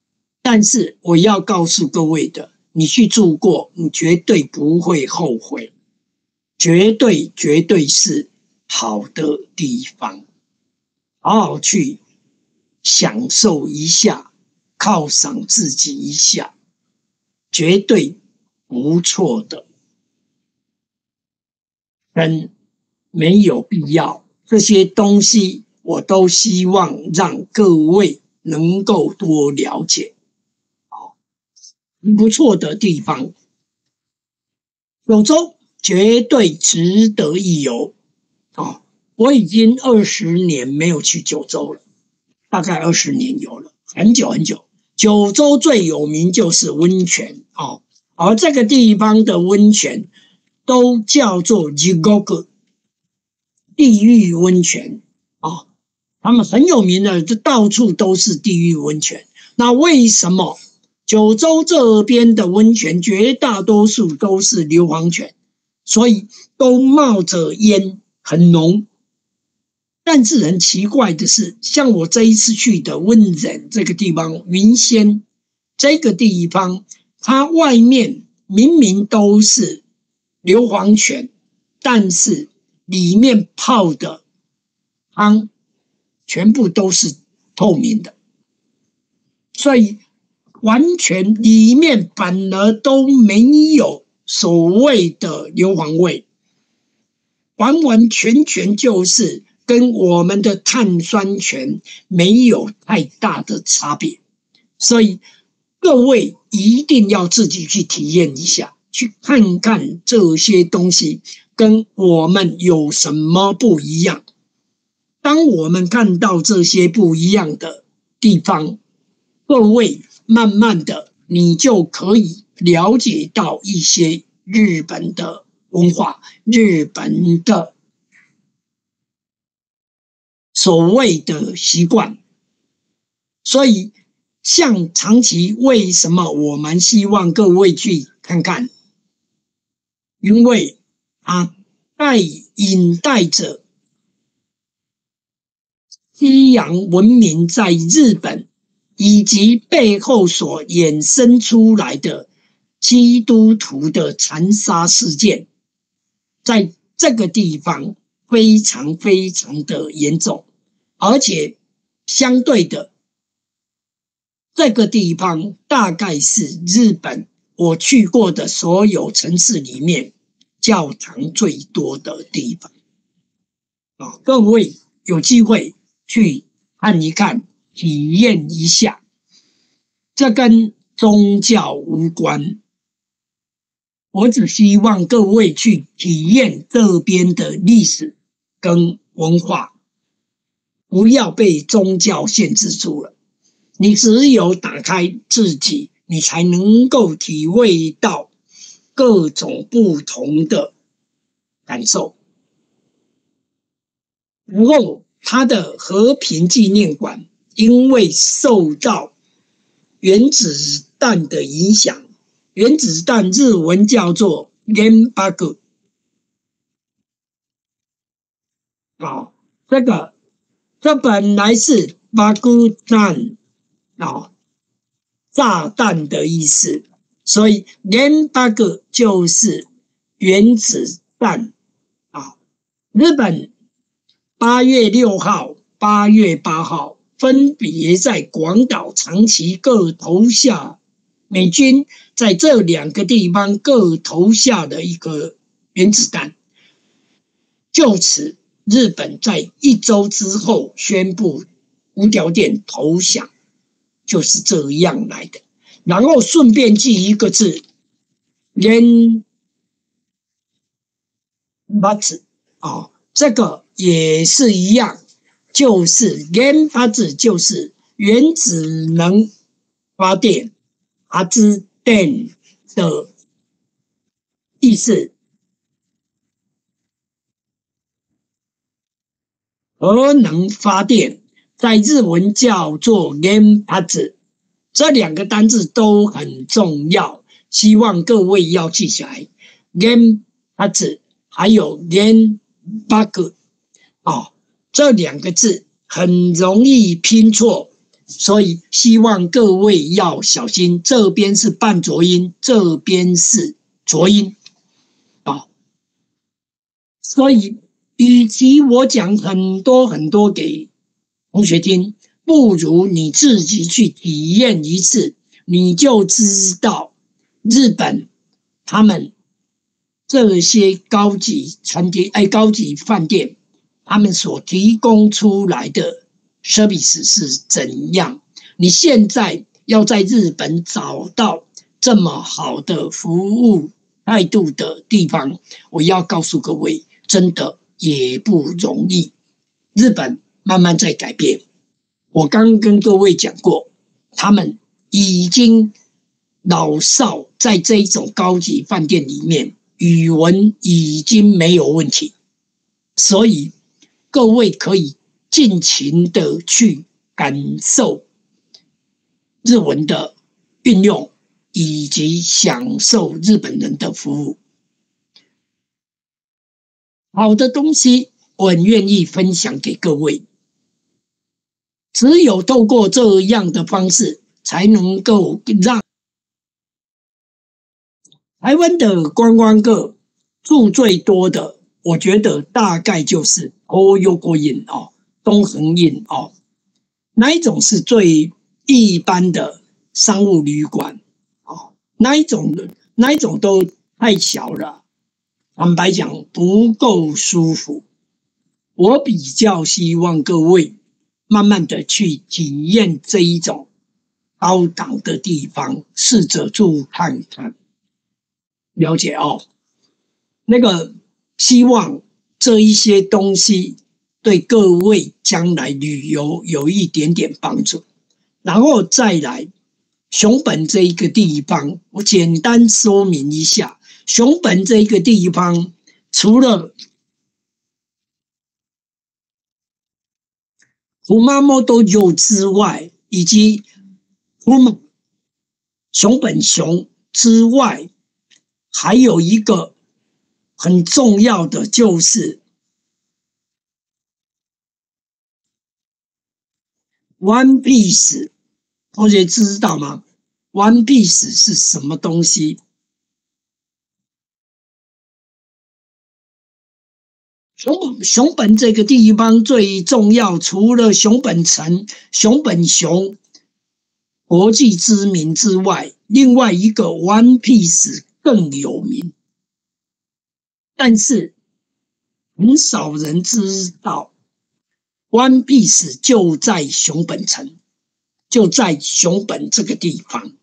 Speaker 1: 但是我要告诉各位的，你去住过，你绝对不会后悔，绝对绝对是好的地方，好好去享受一下，犒赏自己一下，绝对不错的。嗯，没有必要，这些东西我都希望让各位能够多了解。好，不错的地方，九州绝对值得一游。哦，我已经二十年没有去九州了，大概二十年有了，很久很久。九州最有名就是温泉哦，而这个地方的温泉都叫做地獄地狱温泉哦，他们很有名的，这到处都是地狱温泉。那为什么九州这边的温泉绝大多数都是硫磺泉，所以都冒着烟，很浓。但是很奇怪的是，像我这一次去的温忍这个地方，云仙这个地方，它外面明明都是硫磺泉，但是里面泡的汤全部都是透明的，所以完全里面反而都没有所谓的硫磺味，完完全全就是跟我们的碳酸泉没有太大的差别。所以各位一定要自己去体验一下，去看看这些东西跟我们有什么不一样。当我们看到这些不一样的地方，各位慢慢的你就可以了解到一些日本的文化，日本的所谓的习惯。所以像长崎，为什么我们希望各位去看看？因为它带引带着西洋文明在日本以及背后所衍生出来的基督徒的残杀事件，在这个地方非常非常的严重，而且相对的，这个地方大概是日本我去过的所有城市里面教堂最多的地方。哦，各位有机会去看一看，体验一下。这跟宗教无关，我只希望各位去体验这边的历史跟文化，不要被宗教限制住了。你只有打开自己，你才能够体会到各种不同的感受。然后它的和平纪念馆因为受到原子弹的影响，原子弹日文叫做原爆，哦，这个这本来是爆弹，哦，炸弹的意思，所以原爆就是原子弹啊。日本八月六号、八月八号分别在广岛、长崎各投下美军在这两个地方各投下的一个原子弹，就此日本在一周之后宣布无条件投降，就是这样来的。然后顺便记一个字，原発啊，这个也是一样，就是原発就是原子能发电，発電的意思。核能发电在日文叫做原発，这两个单字都很重要，希望各位要记起来。原発还有原爆哦，这两个字很容易拼错， 所以希望各位要小心，这边是半浊音，这边是浊音啊。所以，与其我讲很多很多给同学听，不如你自己去体验一次，你就知道日本他们这些高级餐厅、哎高级饭店，他们所提供出来的 service 是怎样。你现在要在日本找到这么好的服务态度的地方，我要告诉各位，真的也不容易。日本慢慢在改变，我刚跟各位讲过，他们已经老少在这一种高级饭店里面，语文已经没有问题，所以各位可以尽情的去感受日文的运用，以及享受日本人的服务。好的东西我很愿意分享给各位，只有透过这样的方式，才能够让台湾的观光客住最多的，我觉得大概就是东横印哦，东横印哦，哪一种是最一般的商务旅馆哦？哪一种哪一种都太小了，坦白讲不够舒服。我比较希望各位慢慢的去体验这一种高档的地方，试着住看看，了解哦。那个希望这一些东西对各位将来旅游有一点点帮助。然后再来熊本这一个地方，我简单说明一下，熊本这一个地方除了Kumamoto之外，以及熊本熊之外，还有一个很重要的就是One Piece， 同学知道吗 ？One Piece 是什么东西？熊熊本这个地方最重要，除了熊本城、熊本熊国际知名之外，另外一个 One Piece 更有名，但是很少人知道 One Piece 就在熊本城，就在熊本这个地方。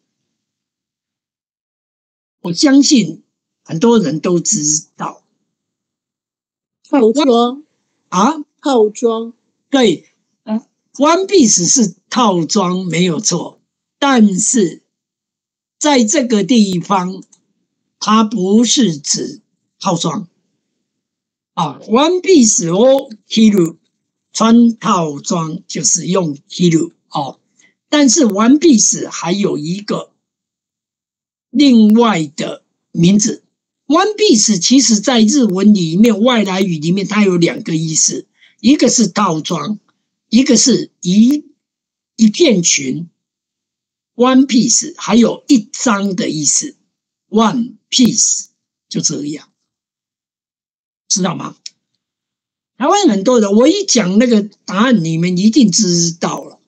Speaker 1: 我相信很多人都知道。
Speaker 3: 套装
Speaker 1: 啊，
Speaker 3: 套装
Speaker 1: 对，呃 ，One Piece 是套装没有错，但是在这个地方，它不是指套装啊。One Piece 哦 ，Hiro 穿套装就是用 Hiro 哦，但是 One Piece 还有一个另外的名字。One Piece 其实在日文里面，外来语里面它有两个意思，一个是套装，一个是一一片裙。One Piece 还有一张的意思 ，One Piece 就这样，知道吗？台湾很多人，我一讲那个答案，你们一定知道了，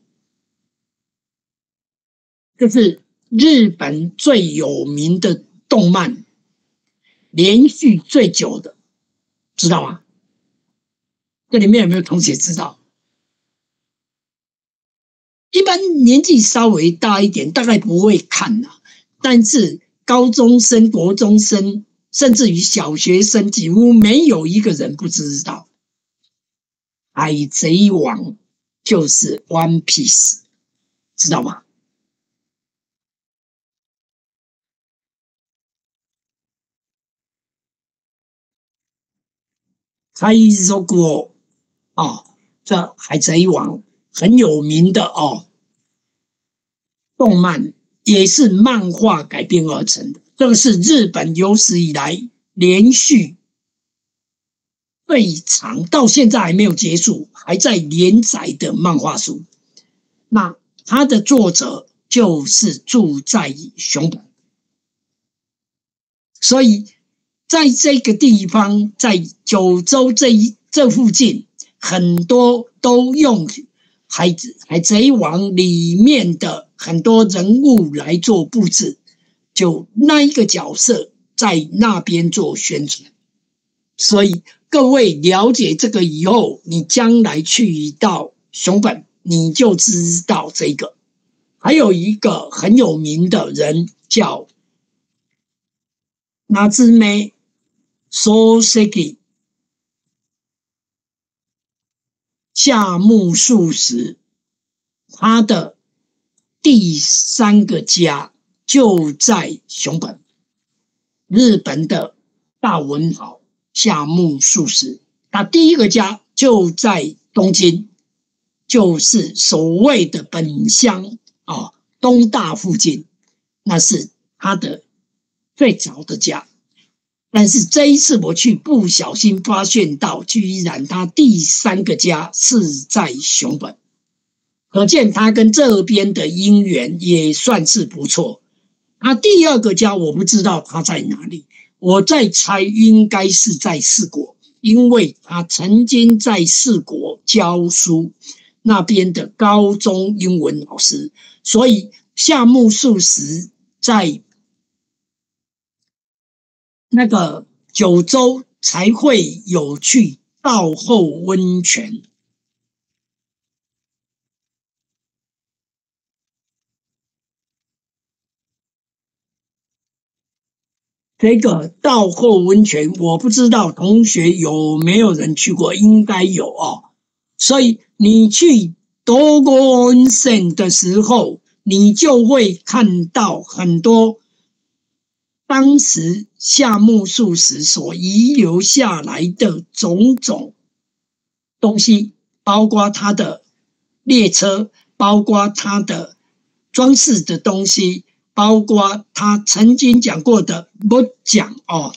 Speaker 1: 这是日本最有名的动漫。连续最久的，知道吗？这里面有没有同学知道？一般年纪稍微大一点，大概不会看啦、啊。但是高中生、国中生，甚至于小学生，几乎没有一个人不知道。海贼王就是 One Piece， 知道吗？海賊王哦，这海贼王很有名的哦，动漫也是漫画改编而成的。这个是日本有史以来连续最长，到现在还没有结束，还在连载的漫画书。那它的作者就是住在熊本，所以在这个地方，在九州这一这附近，很多都用海海贼王里面的很多人物来做布置，就那一个角色在那边做宣传。所以各位了解这个以后，你将来去到熊本，你就知道这个。还有一个很有名的人叫Natsume Soseki 夏目漱石，他的第三个家就在熊本。日本的大文豪夏目漱石，他第一个家就在东京，就是所谓的本乡啊，东大附近，那是他的最早的家。但是这一次我去不小心发现到，居然他第三个家是在熊本，可见他跟这边的姻缘也算是不错。他第二个家我不知道他在哪里，我在猜应该是在四国，因为他曾经在四国教书，那边的高中英文老师，所以夏目漱石在那个九州才会有去稻后温泉。这个稻后温泉我不知道同学有没有人去过，应该有哦。所以你去多国温泉的时候，你就会看到很多当时夏目漱石所遗留下来的种种东西，包括他的列车，包括他的装饰的东西，包括他曾经讲过的木匠哦，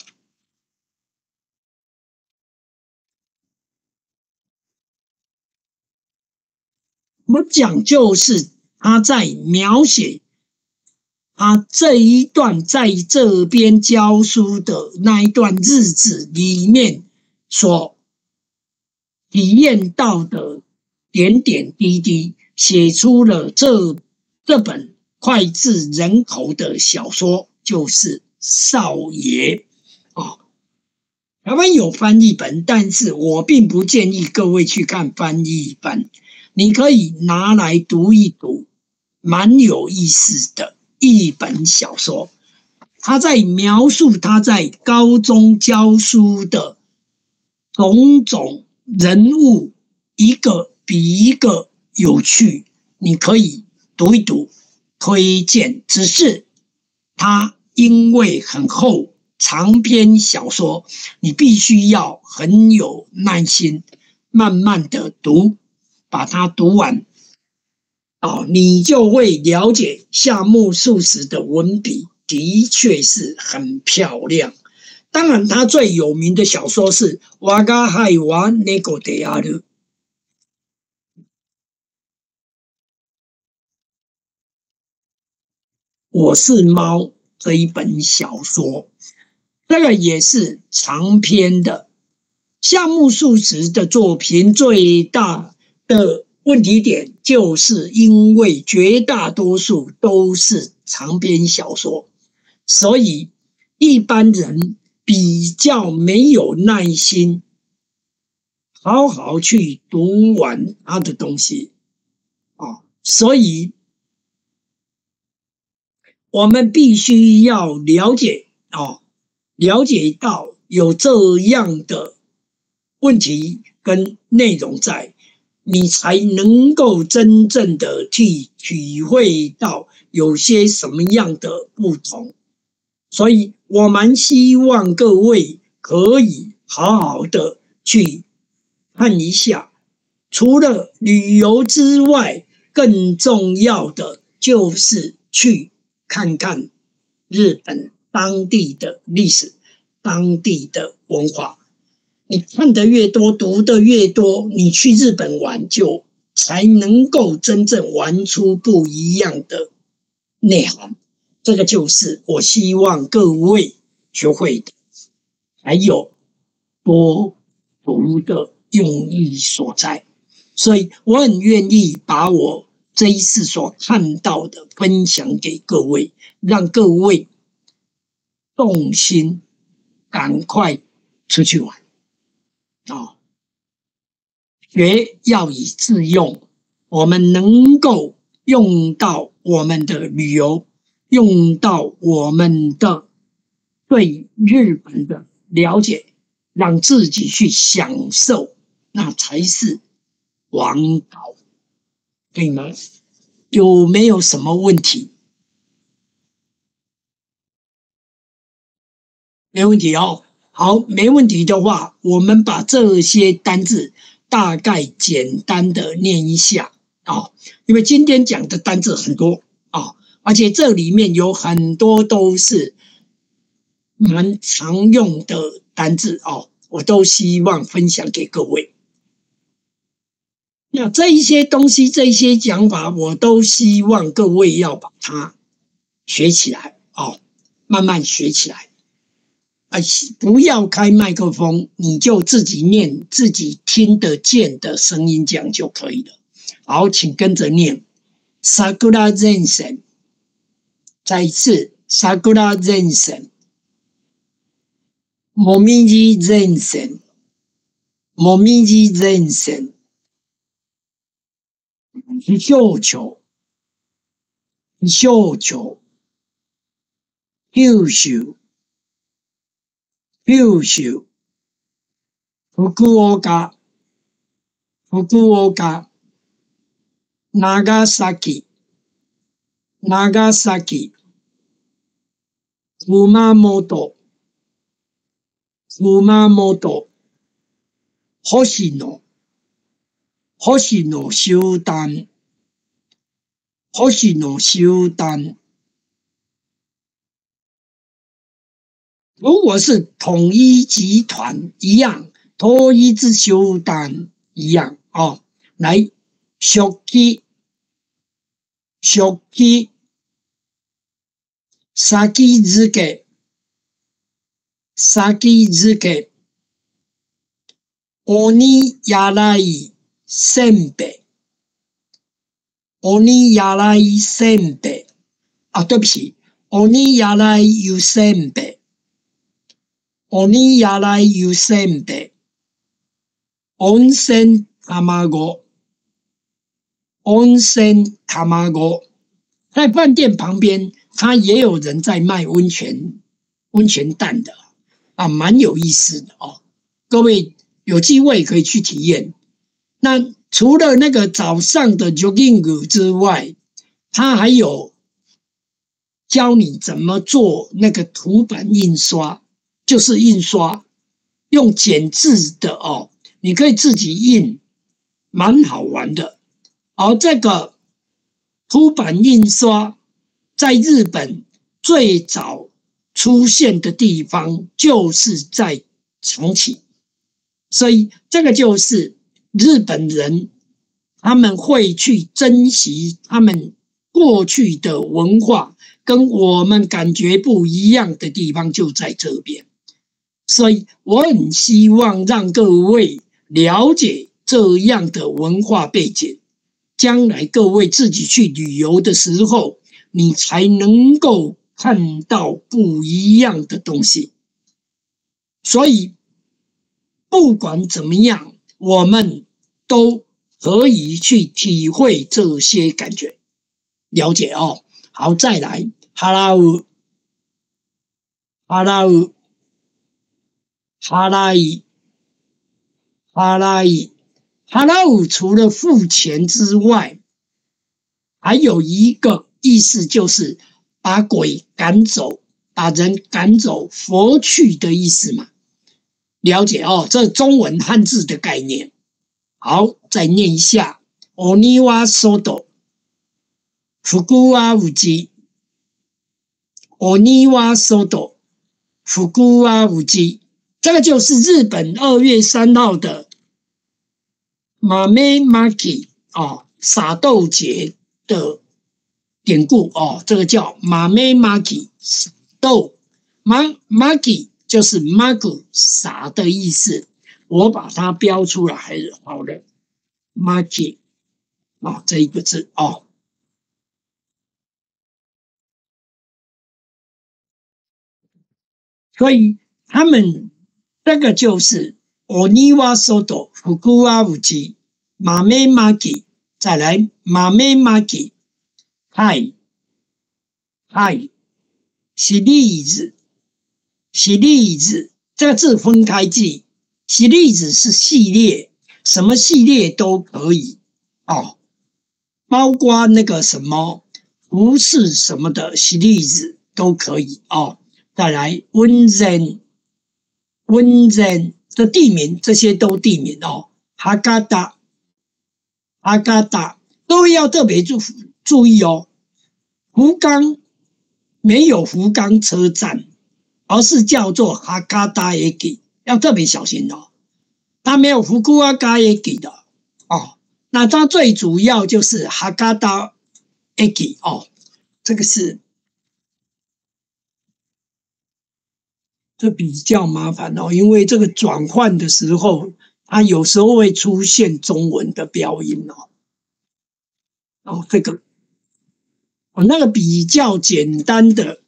Speaker 1: 木匠就是他在描写他这一段在这边教书的那一段日子里面所体验到的点点滴滴，写出了这这本脍炙人口的小说，就是《少爷》哦。台湾有翻译本，但是我并不建议各位去看翻译本，你可以拿来读一读，蛮有意思的一本小说。他在描述他在高中教书的种种人物，一个比一个有趣，你可以读一读，推荐。只是它因为很厚，长篇小说，你必须要很有耐心，慢慢的读，把它读完，哦，你就会了解夏目漱石的文笔的确是很漂亮。当然，他最有名的小说是《我が輩は猫である》。我是猫这一本小说，这个也是长篇的。夏目漱石的作品最大的问题点，就是因为绝大多数都是长篇小说，所以一般人比较没有耐心好好去读完他的东西啊，所以我们必须要了解哦，了解到有这样的问题跟内容在，你才能够真正的去体会到有些什么样的不同。所以我蛮希望各位可以好好的去看一下，除了旅游之外，更重要的就是去看看日本当地的历史，当地的文化。你看得越多，读得越多，你去日本玩就才能够真正玩出不一样的内涵。这个就是我希望各位学会的，还有多读的用意所在。所以我很愿意把我这一次所看到的分享给各位，让各位动心，赶快出去玩哦。学要以致用，我们能够用到我们的旅游，用到我们的对日本的了解，让自己去享受，那才是王道，对吗？有没有什么问题？没问题哦。好，没问题的话，我们把这些单字大概简单的念一下哦，因为今天讲的单字很多哦，而且这里面有很多都是蛮常用的单字哦，我都希望分享给各位。那这一些东西，这一些讲法，我都希望各位要把它学起来哦，慢慢学起来。啊，不要开麦克风，你就自己念，自己听得见的声音讲就可以了。好，请跟着念 Sakura Zensen， 再一次 Sakura Zensen， Momiji Zensen， Momiji Zensen， 秀球，秀球，九州。九州、福岡、福岡、長崎、長崎、熊本、熊本、星野、星野集団、星野集団。如果是统一集团一样，統一集団一样哦，来食器、食器、先付け、先付け、鬼洗いせんべい、鬼洗いせんべい。啊，对不起，鬼洗いゆせんべい。鬼洗いゆせんべい、温泉卵、温泉卵，在饭店旁边，它也有人在卖温泉温泉蛋的啊，蛮有意思的哦。各位有机会可以去体验。那除了那个早上的 jogging 之外，它还有教你怎么做那个图版印刷。就是印刷，用剪字的哦，你可以自己印，蛮好玩的。而这个凸版印刷在日本最早出现的地方就是在长崎，所以这个就是日本人他们会去珍惜他们过去的文化，跟我们感觉不一样的地方就在这边。所以我很希望让各位了解这样的文化背景，将来各位自己去旅游的时候，你才能够看到不一样的东西。所以不管怎么样，我们都可以去体会这些感觉，了解哦。好，再来哈拉乌，哈拉乌。哈拉伊，哈拉伊，哈拉乌除了付钱之外，还有一个意思就是把鬼赶走，把人赶走，佛去的意思嘛。了解哦，这中文汉字的概念。好，再念一下：鬼は外、福は内。鬼は外、福は内。这个就是日本二月三号的 Mame Maki 哦撒豆节的典故哦，这个叫马梅马吉豆马马吉就是马古撒的意思，我把它标出来好了，马吉哦这一个字哦。所以他们这个就是オニワソド、フクワウチ、豆まき，再来豆まき、はいはい、シリーズ、シリーズ这个字分开记，シリーズ是系列，什么系列都可以哦，包括那个什么服饰什么的シリーズ都可以哦。再来温泉。温泉的地名，这些都地名哦。哈嘎达、哈嘎达都要特别注注意哦。福冈没有福冈车站，而是叫做哈嘎达駅，要特别小心哦。它没有福库阿嘎駅的哦。那它最主要就是哈嘎达駅哦，这个是。这比较麻烦哦，因为这个转换的时候，它有时候会出现中文的标音哦。哦，这个，哦，那个比较简单的，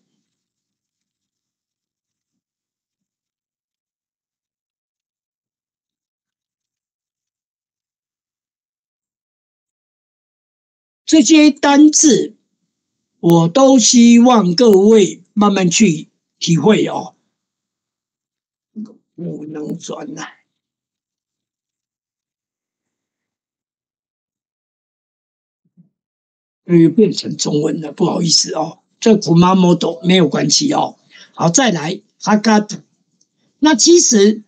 Speaker 1: 这些单字，我都希望各位慢慢去体会哦。不能转了。又变成中文了，不好意思哦。这古马摩多没有关系哦。好，再来哈嘎达。那其实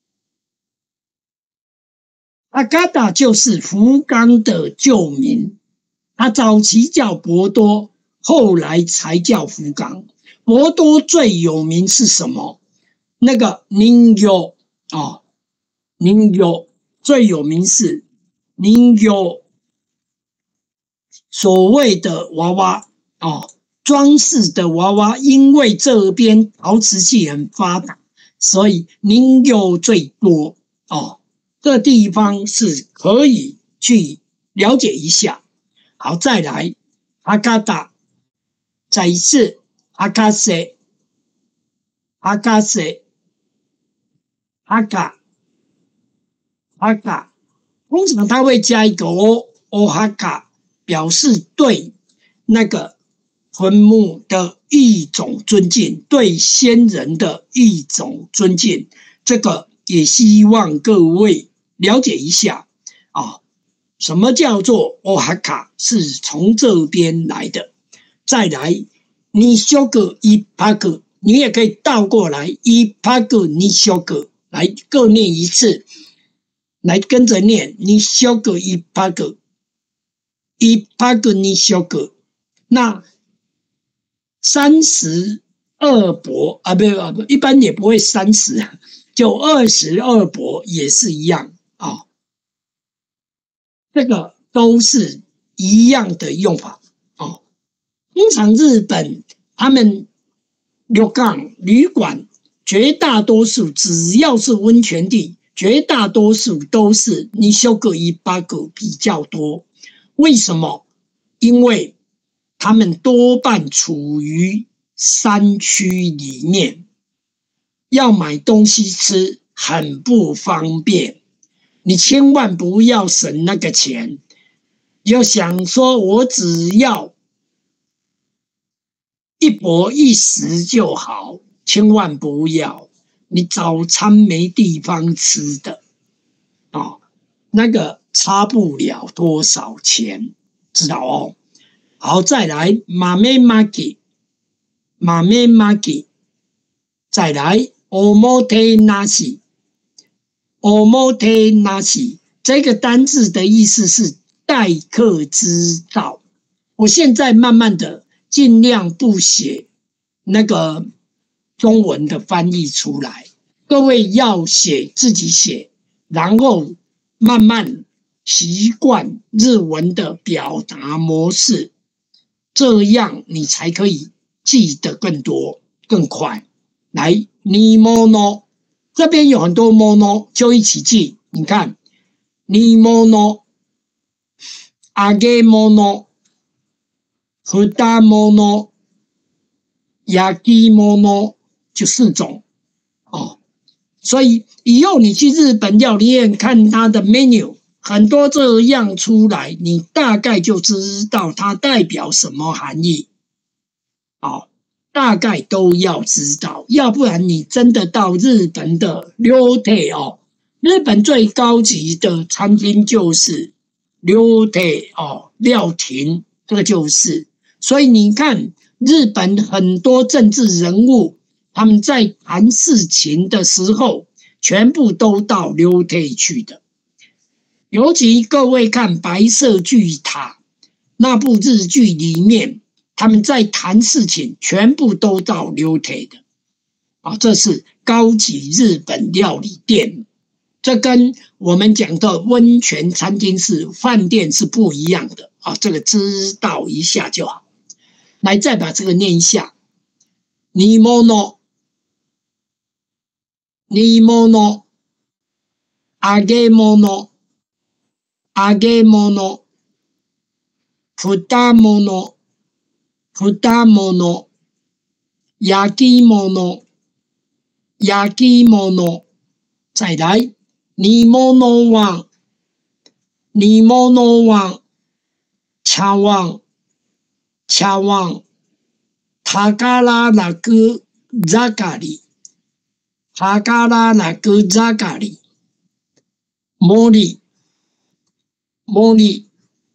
Speaker 1: 哈嘎达就是福冈的旧名，它早期叫博多，后来才叫福冈。博多最有名是什么？那个人形哦，人形最有名是人形。所谓的娃娃哦，装饰的娃娃，因为这边陶瓷器很发达，所以人形最多哦。这地方是可以去了解一下。好，再来哈嘎达，再一次哈嘎塞，哈嘎塞，哈嘎，哈嘎，通常它会加一个哦，哦哈嘎。表示对那个坟墓的一种尊敬，对先人的一种尊敬，这个也希望各位了解一下啊。什么叫做欧哈卡？是从这边来的。再来，你修个一帕个，你也可以倒过来一帕个，你修个，来各念一次，来跟着念，你修个一帕个。一帕个尼修个，那三十二伯啊，不不，一般也不会三十，就二十二伯也是一样啊、哦。这个都是一样的用法哦。通常日本他们旅馆旅馆绝大多数只要是温泉地，绝大多数都是尼修个一帕个比较多。为什么？因为他们多半处于山区里面，要买东西吃很不方便。你千万不要省那个钱，要想说我只要一博一食就好，千万不要。你早餐没地方吃的，哦，那个差不了多少钱。知道哦，好，再来马梅马吉，马梅马吉，再来おもてなし，おもてなし这个单字的意思是待客之道。我现在慢慢的尽量不写那个中文的翻译出来，各位要写自己写，然后慢慢习惯日文的表达模式，这样你才可以记得更多、更快。来，にもの这边有很多もの，就一起记。你看，にもの、揚げ物、ふたもの、焼き物，就四种哦。所以以后你去日本料理店看它的 menu， 很多这样出来，你大概就知道它代表什么含义。哦，大概都要知道，要不然你真的到日本的料亭哦，日本最高级的餐厅就是料亭哦，料亭，这个就是。所以你看，日本很多政治人物，他们在谈事情的时候，全部都到料亭去的。尤其各位看《白色巨塔》那部日剧里面，他们在谈事情，全部都到料亭的。啊，这是高级日本料理店，这跟我们讲的温泉餐厅是饭店是不一样的啊，这个知道一下就好。来，再把这个念一下，煮物、煮物、揚げ物、揚げ物、ふたもの、ふたもの、焼き物、焼き物。再来、煮物は、煮物は、茶碗、茶碗、宝楽盛り、宝楽盛り、盛り、盛り、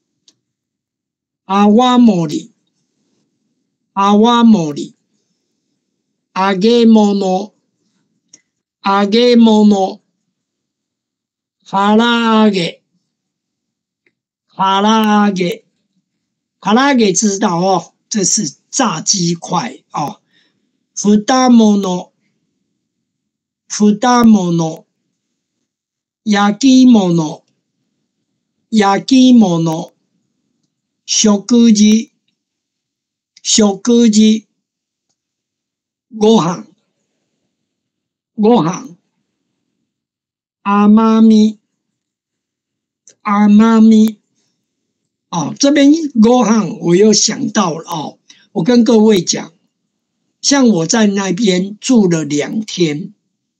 Speaker 1: 泡盛り、泡盛り、揚げ物、揚げ物、唐揚げ、唐揚げ。唐揚げ知道哦，这是炸鸡块哦。ふたもの、ふたもの、焼き物、焼き物、食事、食事、ご飯、ご飯、甘み、甘み。哦，这边ご飯我又想到了哦，我跟各位讲，像我在那边住了两天，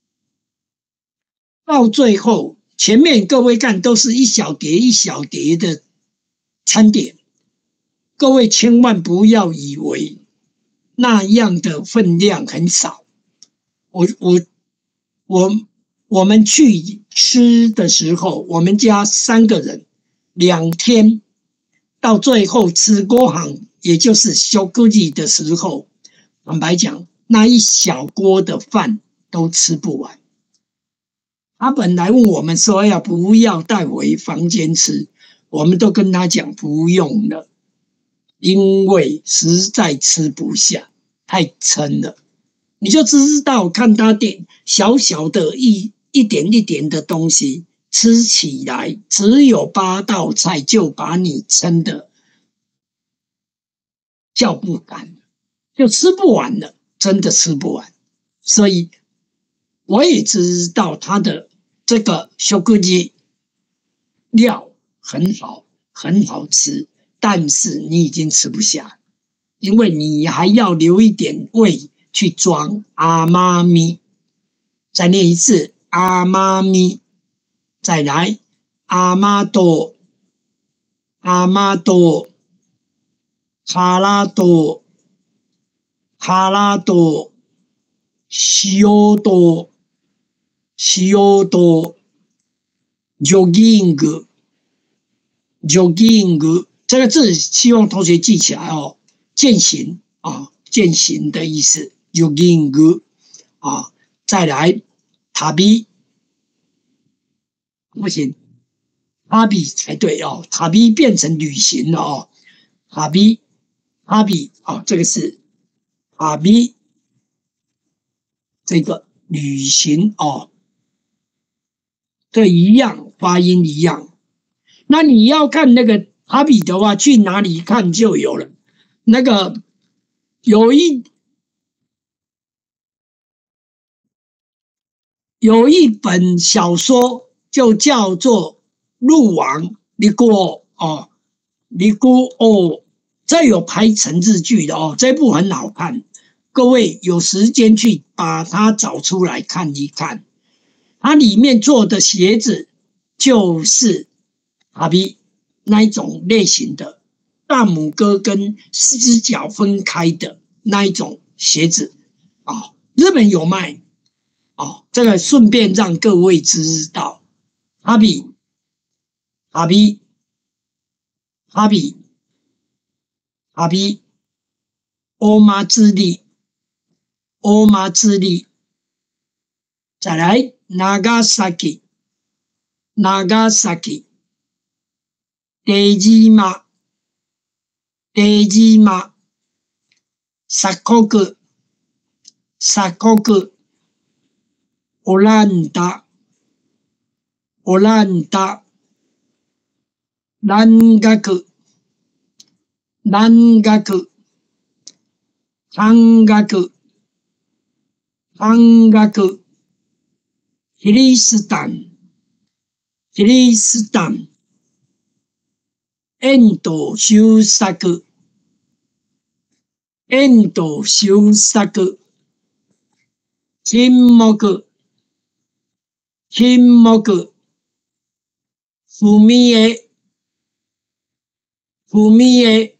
Speaker 1: 到最后前面各位看都是一小碟一小碟的餐点，各位千万不要以为那样的分量很少。我我我我们去吃的时候，我们家三个人两天。到最后吃ご飯，也就是食事的时候，坦白讲，那一小锅的饭都吃不完。他本来问我们说要不要带回房间吃，我们都跟他讲不用了，因为实在吃不下，太撑了。你就知道看他点小小的一一点一点的东西。吃起来只有八道菜，就把你撑得叫不干，就吃不完了，真的吃不完。所以我也知道他的这个食事料很好，很好吃，但是你已经吃不下，因为你还要留一点胃去装阿妈咪。再念一次阿妈咪。再来，阿妈多、阿妈多、哈拉多、哈拉多、塩多、塩多、jogging、jogging， 这个字希望同学记起来哦，健行啊，健行的意思 ，jogging 啊，再来，旅。不行，旅才对哦，旅变成旅行了哦，旅旅哦，这个是旅，这个旅行哦，这一样发音一样。 那你要看那个哈比的话，去哪里看就有了。那个有一有一本小说就叫做《鹿王》，你过哦，你过哦，这有拍成日剧的哦，这部很好看，各位有时间去把它找出来看一看。它里面做的鞋子就是哈比那一种类型的，大拇哥跟四只脚分开的那一种鞋子啊、哦，日本有卖哦。这个顺便让各位知道，哈比哈比哈比哈比欧妈之力，欧妈之力，再来 Nagasaki Nagasaki。デジマ、デジマ、鎖国、鎖国、オランダ、オランダ、蘭学、蘭学、漢学、漢学、キリシタン、キリシタン、遠藤周作、遠藤周作、沈黙、沈黙、ふみえ、ふみえ。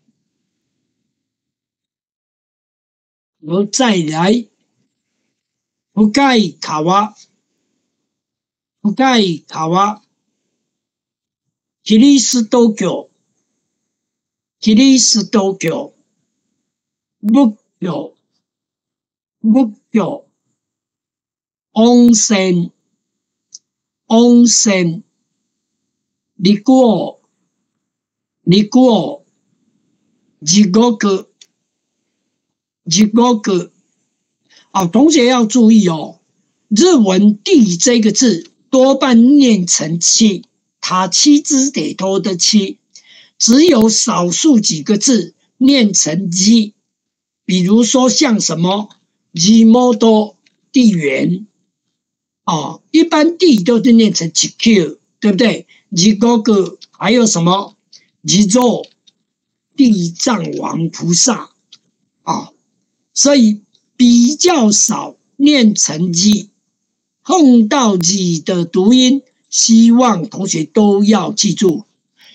Speaker 1: 我再来，深い川、深い川、キリスト教、キリスト教、仏教、仏教、温泉、温泉、陸王、陸王、地獄、地獄。好，同学要注意哦，日文地这个字多半念成七，塔七之得多的七，只有少数几个字念成一，比如说像什么地元地缘啊，一般地都是念成地 Q， 对不对？地獄还有什么地蔵、地藏王菩萨啊，所以比较少念成一，碰到几的读音，希望同学都要记住，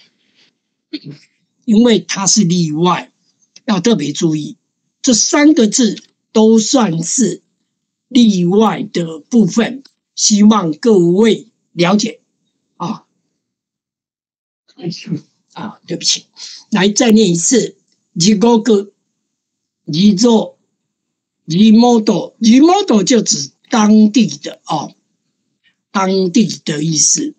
Speaker 1: 因为它是例外，要特别注意。这三个字都算是例外的部分，希望各位了解啊。啊，对不起，来再念一次：地獄、地蔵、地元。地元就指当地的哦，当地的意思。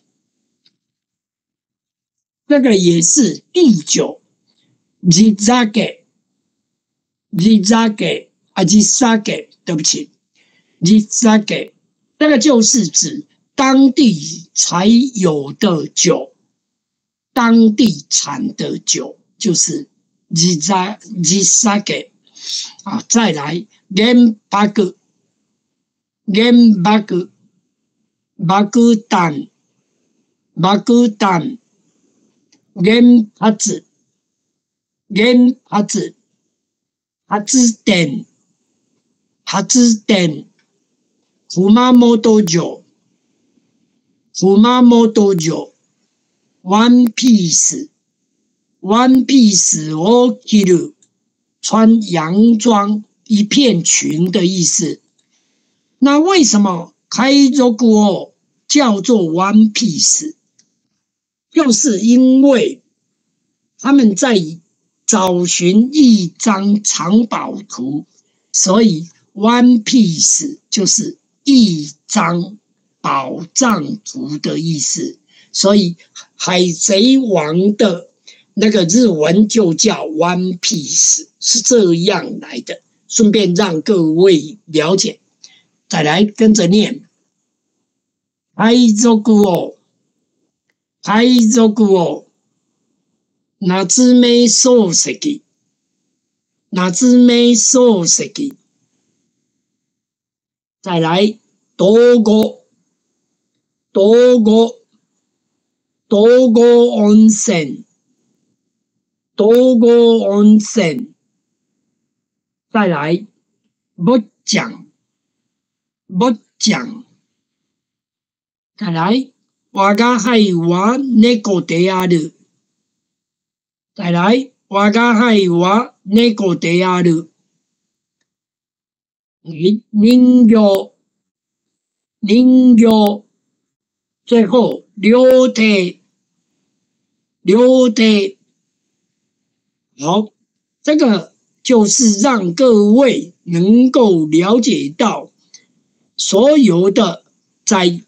Speaker 1: 这个也是第九，地酒、地酒啊，地酒，对不起，地酒，这个就是指当地才有的酒，当地产的酒就是地酒、地酒啊。再来，原爆、原爆、爆弾、爆弾、原発、原発、発電、発電、熊本城、熊本城、ワンピース、ワンピースを着る，穿洋装，一片裙的意思。那为什么海賊王叫做 One Piece？ 就是因为他们在找寻一张藏宝图，所以 One Piece 就是一张宝藏图的意思。所以海贼王的那个日文就叫 One Piece， 是这样来的。顺便让各位了解。再来跟着念，海賊王、海賊王、 那兹美索塞基，那兹美索塞基。再来，多国，多国，多国温泉，多国温泉。再来，不讲，不讲。再来，我が輩は猫である。再来，我が輩は猫である。人形，人形。最后，両手，両手。好，这个就是让各位能够了解到所有的在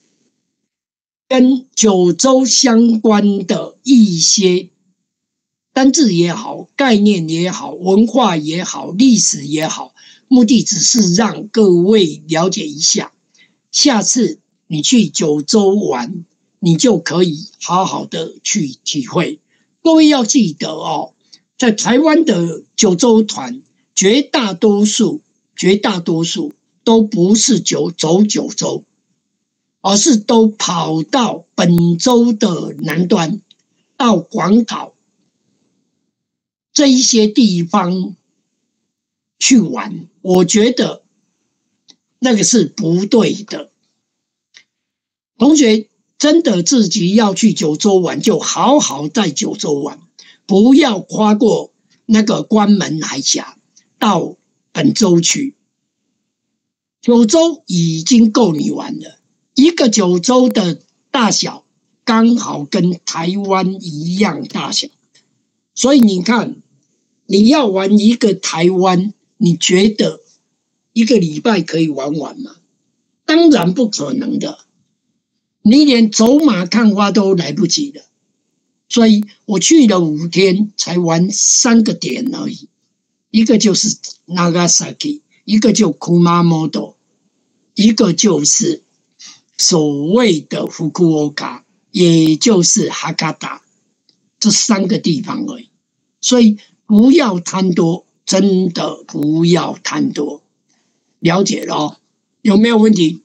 Speaker 1: 跟九州相关的一些单字也好，概念也好，文化也好，历史也好，目的只是让各位了解一下。下次你去九州玩，你就可以好好的去体会。各位要记得哦，在台湾的九州团，绝大多数、绝大多数都不是九走九州，而是都跑到本州的南端，到广岛这一些地方去玩。我觉得那个是不对的。同学真的自己要去九州玩，就好好在九州玩，不要跨过那个关门海峡到本州去。九州已经够你玩了，一个九州的大小刚好跟台湾一样大小，所以你看，你要玩一个台湾，你觉得一个礼拜可以玩完吗？当然不可能的，你连走马看花都来不及了。所以我去了五天，才玩三个点而已，一个就是 Nagasaki， 一个就 Kumamoto， 一个就是所谓的福库岡，也就是哈卡达，这三个地方而已。所以不要贪多，真的不要贪多。了解了哦，有没有问题？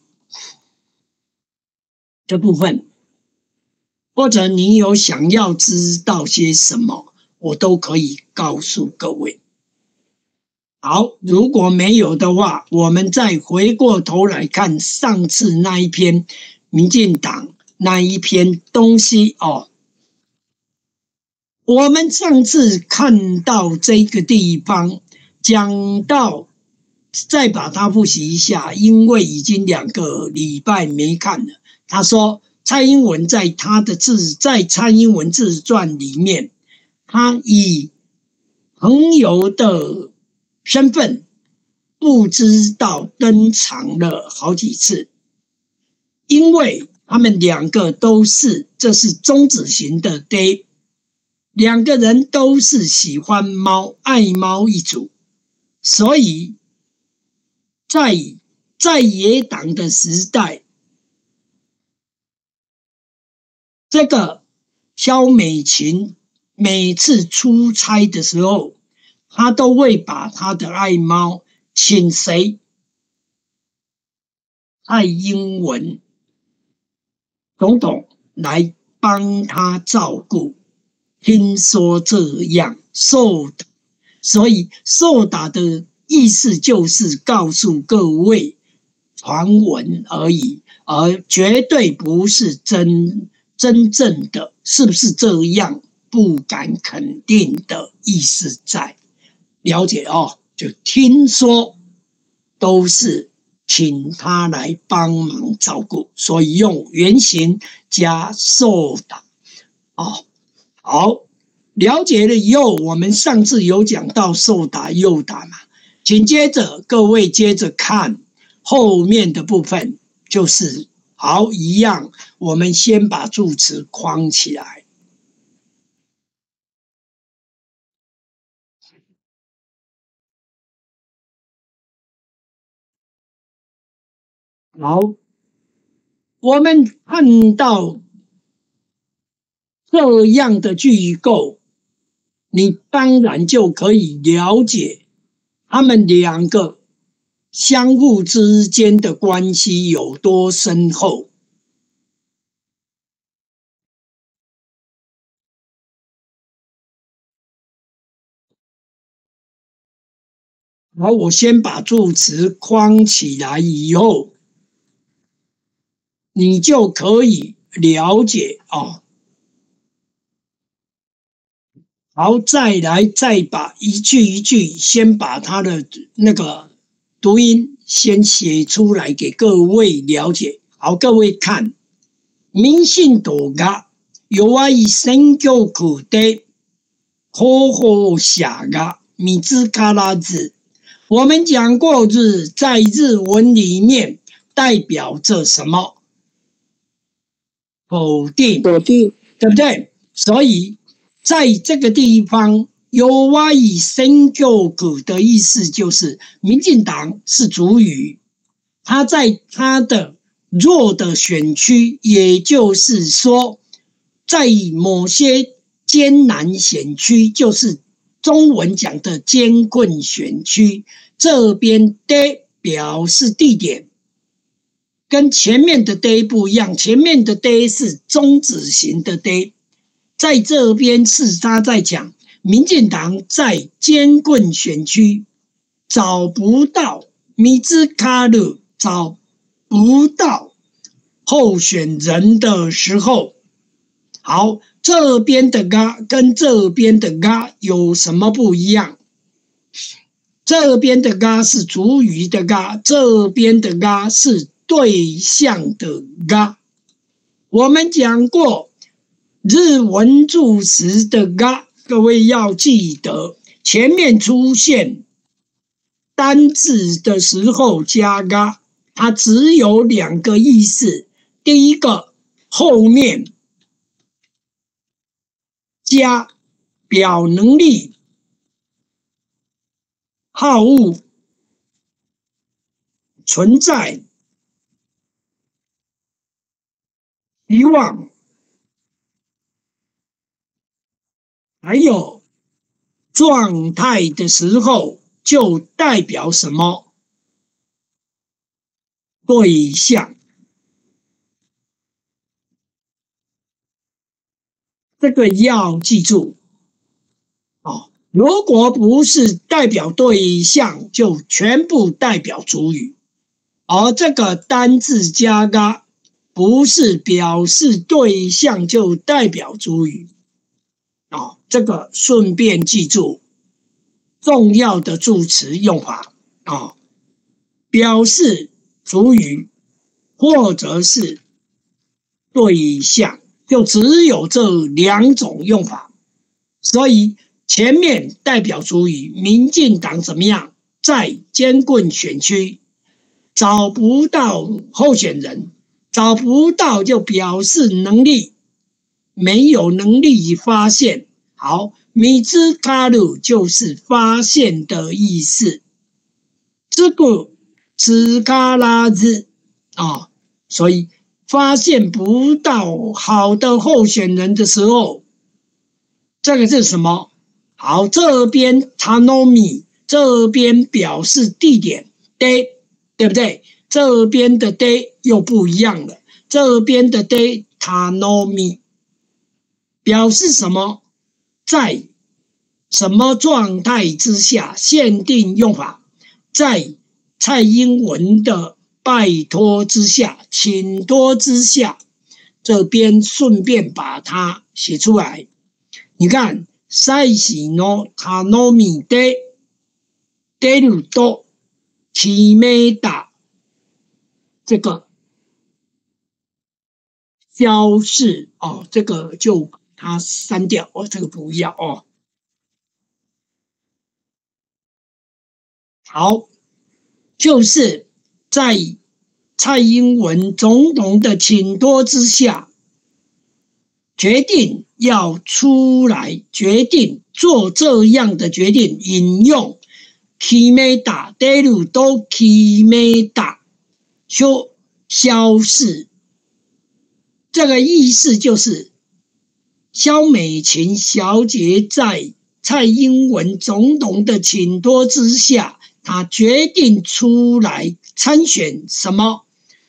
Speaker 1: 这部分，或者你有想要知道些什么，我都可以告诉各位。好，如果没有的话，我们再回过头来看上次那一篇民进党那一篇东西哦。我们上次看到这个地方讲到，再把它复习一下，因为已经两个礼拜没看了。他说蔡英文在他的自在蔡英文自传里面，他以朋友的身份不知道登场了好几次，因为他们两个都是，这是中子型的 day， 两个人都是喜欢猫、爱猫一族，所以在在野党的时代，这个萧美琴每次出差的时候，他都会把他的爱猫请谁？蔡英文总统来帮他照顾。听说这样受打，所以受打的意思就是告诉各位传闻而已，而绝对不是真真正的，是不是这样？不敢肯定的意思在。了解哦，就听说都是请他来帮忙照顾，所以用原型加受打哦。好，了解了以后，我们上次有讲到受打诱打嘛，紧接着各位接着看后面的部分，就是好一样，我们先把助词框起来。好，我们看到这样的句构， 你当然就可以了解他们两个相互之间的关系有多深厚。好，我先把助词框起来以后，你就可以了解哦。好，再来再把一句一句先把它的那个读音先写出来给各位了解。好，各位看，民進党が弱い選挙区で候補者が見つからず。我们讲过日，在日文里面代表着什么？否定，
Speaker 3: 否定，
Speaker 1: 对不对？所以在这个地方，弱い選挙区的意思就是民进党是主语，他在他的弱的选区，也就是说，在某些艰难选区，就是中文讲的艰困选区，这边的表示地点，跟前面的的不一样，前面的的是中指型的的，在这边是他在讲民进党在艰困选区找不到米兹卡鲁找不到候选人的时候，好，这边的嘎跟这边的嘎有什么不一样？这边的嘎是主语的嘎，这边的嘎是对象的嘎。我们讲过日文助词的嘎，各位要记得前面出现单字的时候加嘎，它只有两个意思。第一个，后面加表能力、好恶、存在、希望，还有状态的时候，就代表什么？对象。这个要记住哦。如果不是代表对象，就全部代表主语。而这个单字加嘎不是表示对象，就代表主语。哦，这个顺便记住重要的助词用法哦，表示主语或者是对象，就只有这两种用法。所以前面代表主语，民进党怎么样？在艰困选区找不到候选人，找不到就表示能力没有能力发现。好，米兹卡鲁就是发现的意思。这个兹卡拉兹啊，所以发现不到好的候选人的时候，这个是什么？好，这边 tanomi 这边表示地点 de， 对不对？这边的 de 又不一样了，这边的 de tanomi 表示什么？在什么状态之下？限定用法，在蔡英文的拜托之下、请托之下，这边顺便把它写出来。你看，赛西诺塔诺米德德鲁多奇梅达这个消逝哦，这个就把它删掉哦，这个不要哦。好，就是在蔡英文总统的请托之下，决定要出来，决定做这样的决定，引用 Kimeda Deru do Kimeda 说消逝，这个意思就是萧美琴小姐在蔡英文总统的请托之下，他决定出来参选什么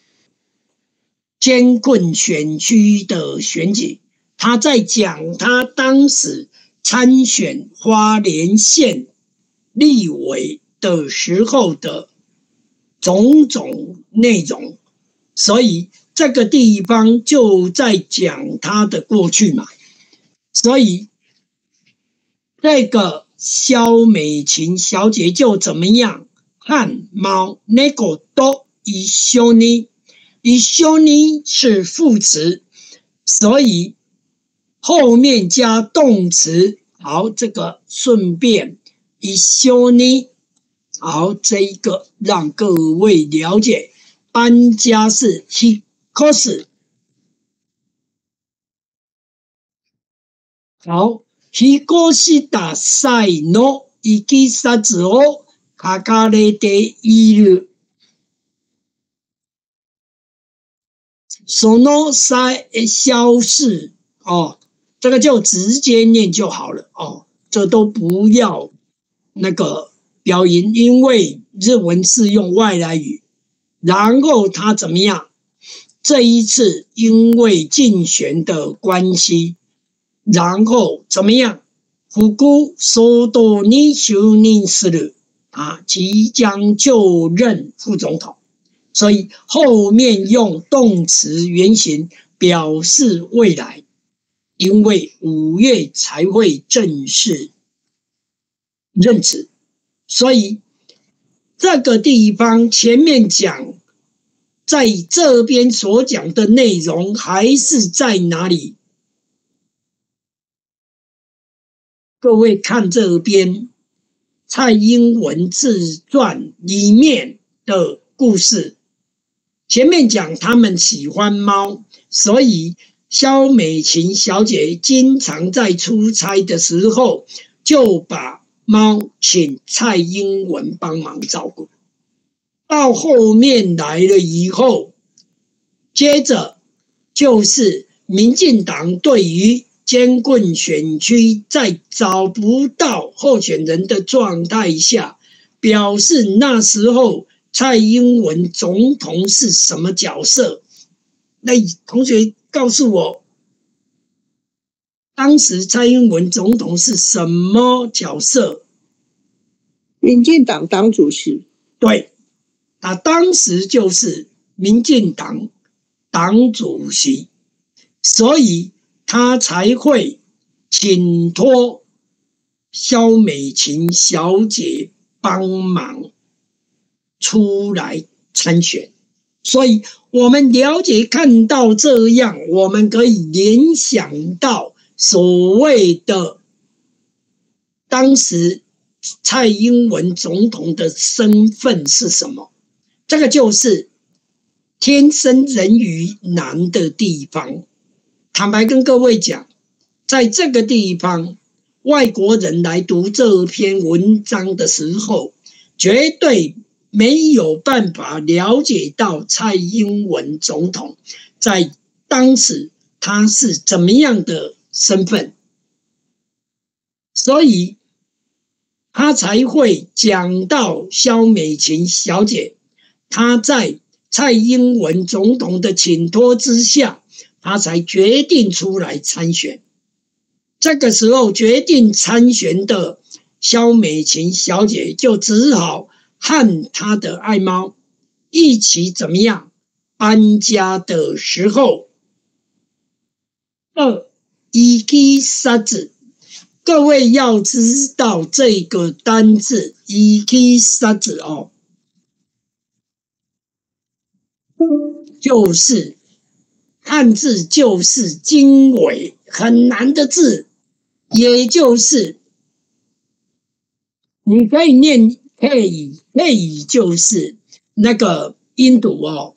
Speaker 1: 艰困选区的选举。他在讲他当时参选花莲县立委的时候的种种内容，所以这个地方就在讲他的过去嘛。所以这个萧美琴小姐就怎么样和猫那个都一緒に，一緒に是副词，所以后面加动词。好，这个顺便一緒に，好，这一个让各位了解，搬家是引っ越す。好。引っ越した際のいきさつを書かれている。その際消逝哦，这个就直接念就好了哦，这都不要那个标音，因为日文是用外来语。然后他怎么样？这一次因为竞选的关系。然后怎么样？副総統に就任する啊，即将就任副总统，所以后面用动词原形表示未来，因为五月才会正式任职，所以这个地方前面讲，在这边所讲的内容还是在哪里？各位看这边蔡英文自传里面的故事，前面讲他们喜欢猫，所以萧美琴小姐经常在出差的时候就把猫请蔡英文帮忙照顾。到后面来了以后，接着就是民进党对于艰困选区在找不到候选人的状态下，表示那时候蔡英文总统是什么角色？那同学告诉我，当时蔡英文总统是什么角色？
Speaker 3: 民进党党主席。
Speaker 1: 对，他当时就是民进党党主席，所以他才会请托萧美琴小姐帮忙出来参选。所以我们了解看到这样，我们可以联想到所谓的当时蔡英文总统的身份是什么？这个就是天生人与难的地方。坦白跟各位讲，在这个地方，外国人来读这篇文章的时候，绝对没有办法了解到蔡英文总统在当时他是怎么样的身份，所以他才会讲到萧美琴小姐，她在蔡英文总统的请托之下，他才决定出来参选。这个时候决定参选的萧美琴小姐就只好和她的爱猫一起怎么样搬家的时候，二いきさつ，各位要知道这个单字いきさつ哦，就是汉字就是经纬，很难的字，也就是你可以念可以可以就是那个音读哦，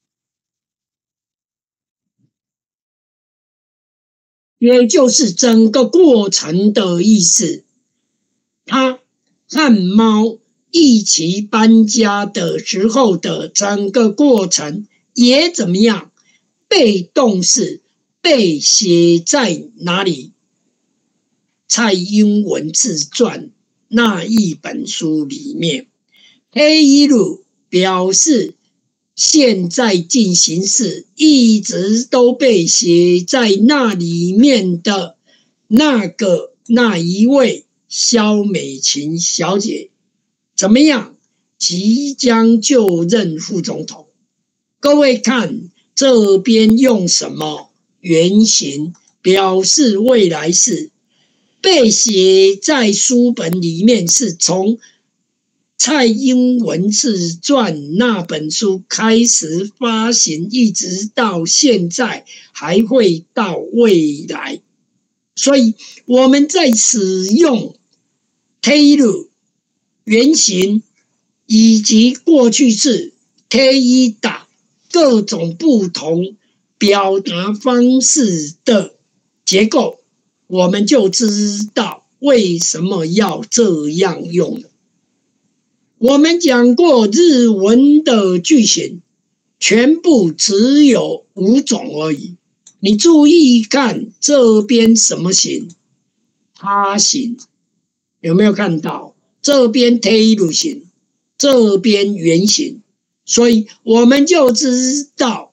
Speaker 1: 也就是整个过程的意思。他和猫一起搬家的时候的整个过程也怎么样？被动式被写在哪里？ 蔡英文自传那一本书里面，黑一路表示现在进行式一直都被写在那里面的那个那一位萧美琴小姐怎么样？即将就任副总统。各位看这边用什么原型表示未来式？被写在书本里面是从蔡英文自传那本书开始发行，一直到现在还会到未来。所以我们在使用 Taylor 原型以及过去式 Taylor 各种不同表达方式的结构，我们就知道为什么要这样用了。我们讲过日文的句型全部只有五种而已，你注意看这边什么型？他型，有没有看到？这边 tail 型，这边圆形，所以我们就知道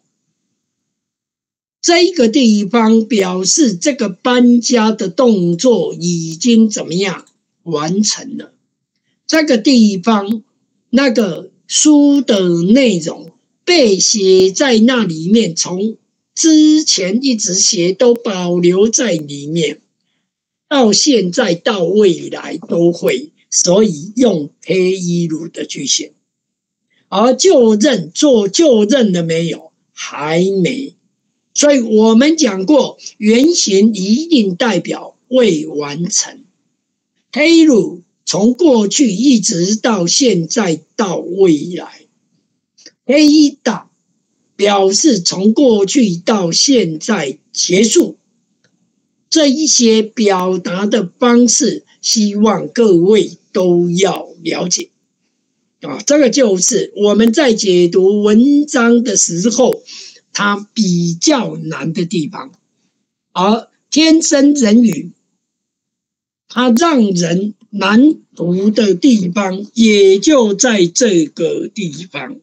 Speaker 1: 这个地方表示这个搬家的动作已经怎么样完成了。这个地方那个书的内容被写在那里面，从之前一直写都保留在里面，到现在到未来都会，所以用黑一路的句型。而就任做就任了没有？还没。所以我们讲过，原型一定代表未完成。黑路从过去一直到现在到未来，黑一打表示从过去到现在结束。这一些表达的方式，希望各位都要了解。啊，这个就是我们在解读文章的时候，它比较难的地方。而天生人语，它让人难读的地方，也就在这个地方。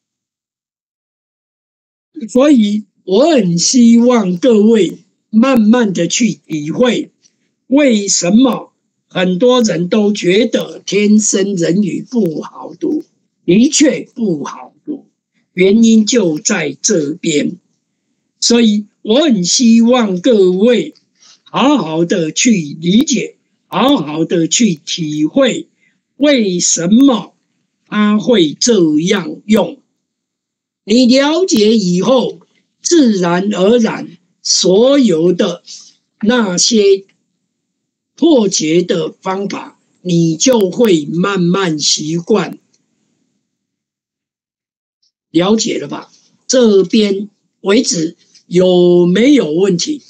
Speaker 1: 所以我很希望各位慢慢的去体会，为什么很多人都觉得天生人语不好读，的确不好读，原因就在这边。所以我很希望各位好好的去理解，好好的去体会，为什么他会这样用。你了解以后，自然而然所有的那些破解的方法，你就会慢慢习惯。了解了吧？这边为止有没有问题？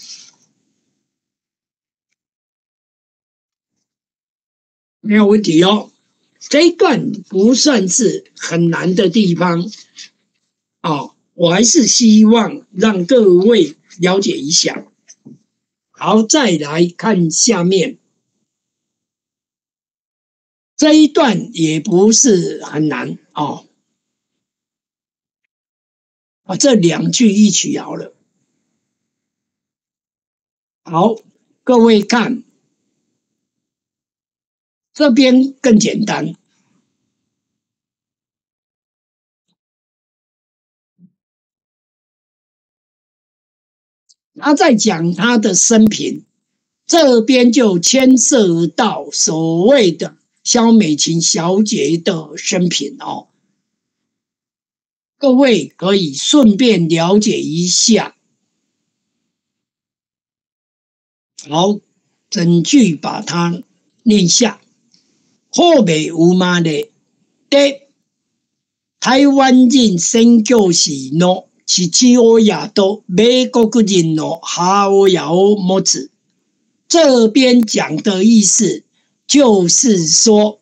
Speaker 1: 没有问题哦。这一段不算是很难的地方哦，我还是希望让各位了解一下。好，再来看下面这一段，也不是很难哦。啊，这两句一起好了。好，各位看，这边更简单。他在讲他的生平，这边就牵涉到所谓的萧美琴小姐的生平哦。各位可以顺便了解一下。好，整句把它念下。后面有嘛呢？在台湾人宣教士の父親と美國人の母親を持つ。这边讲的意思就是说，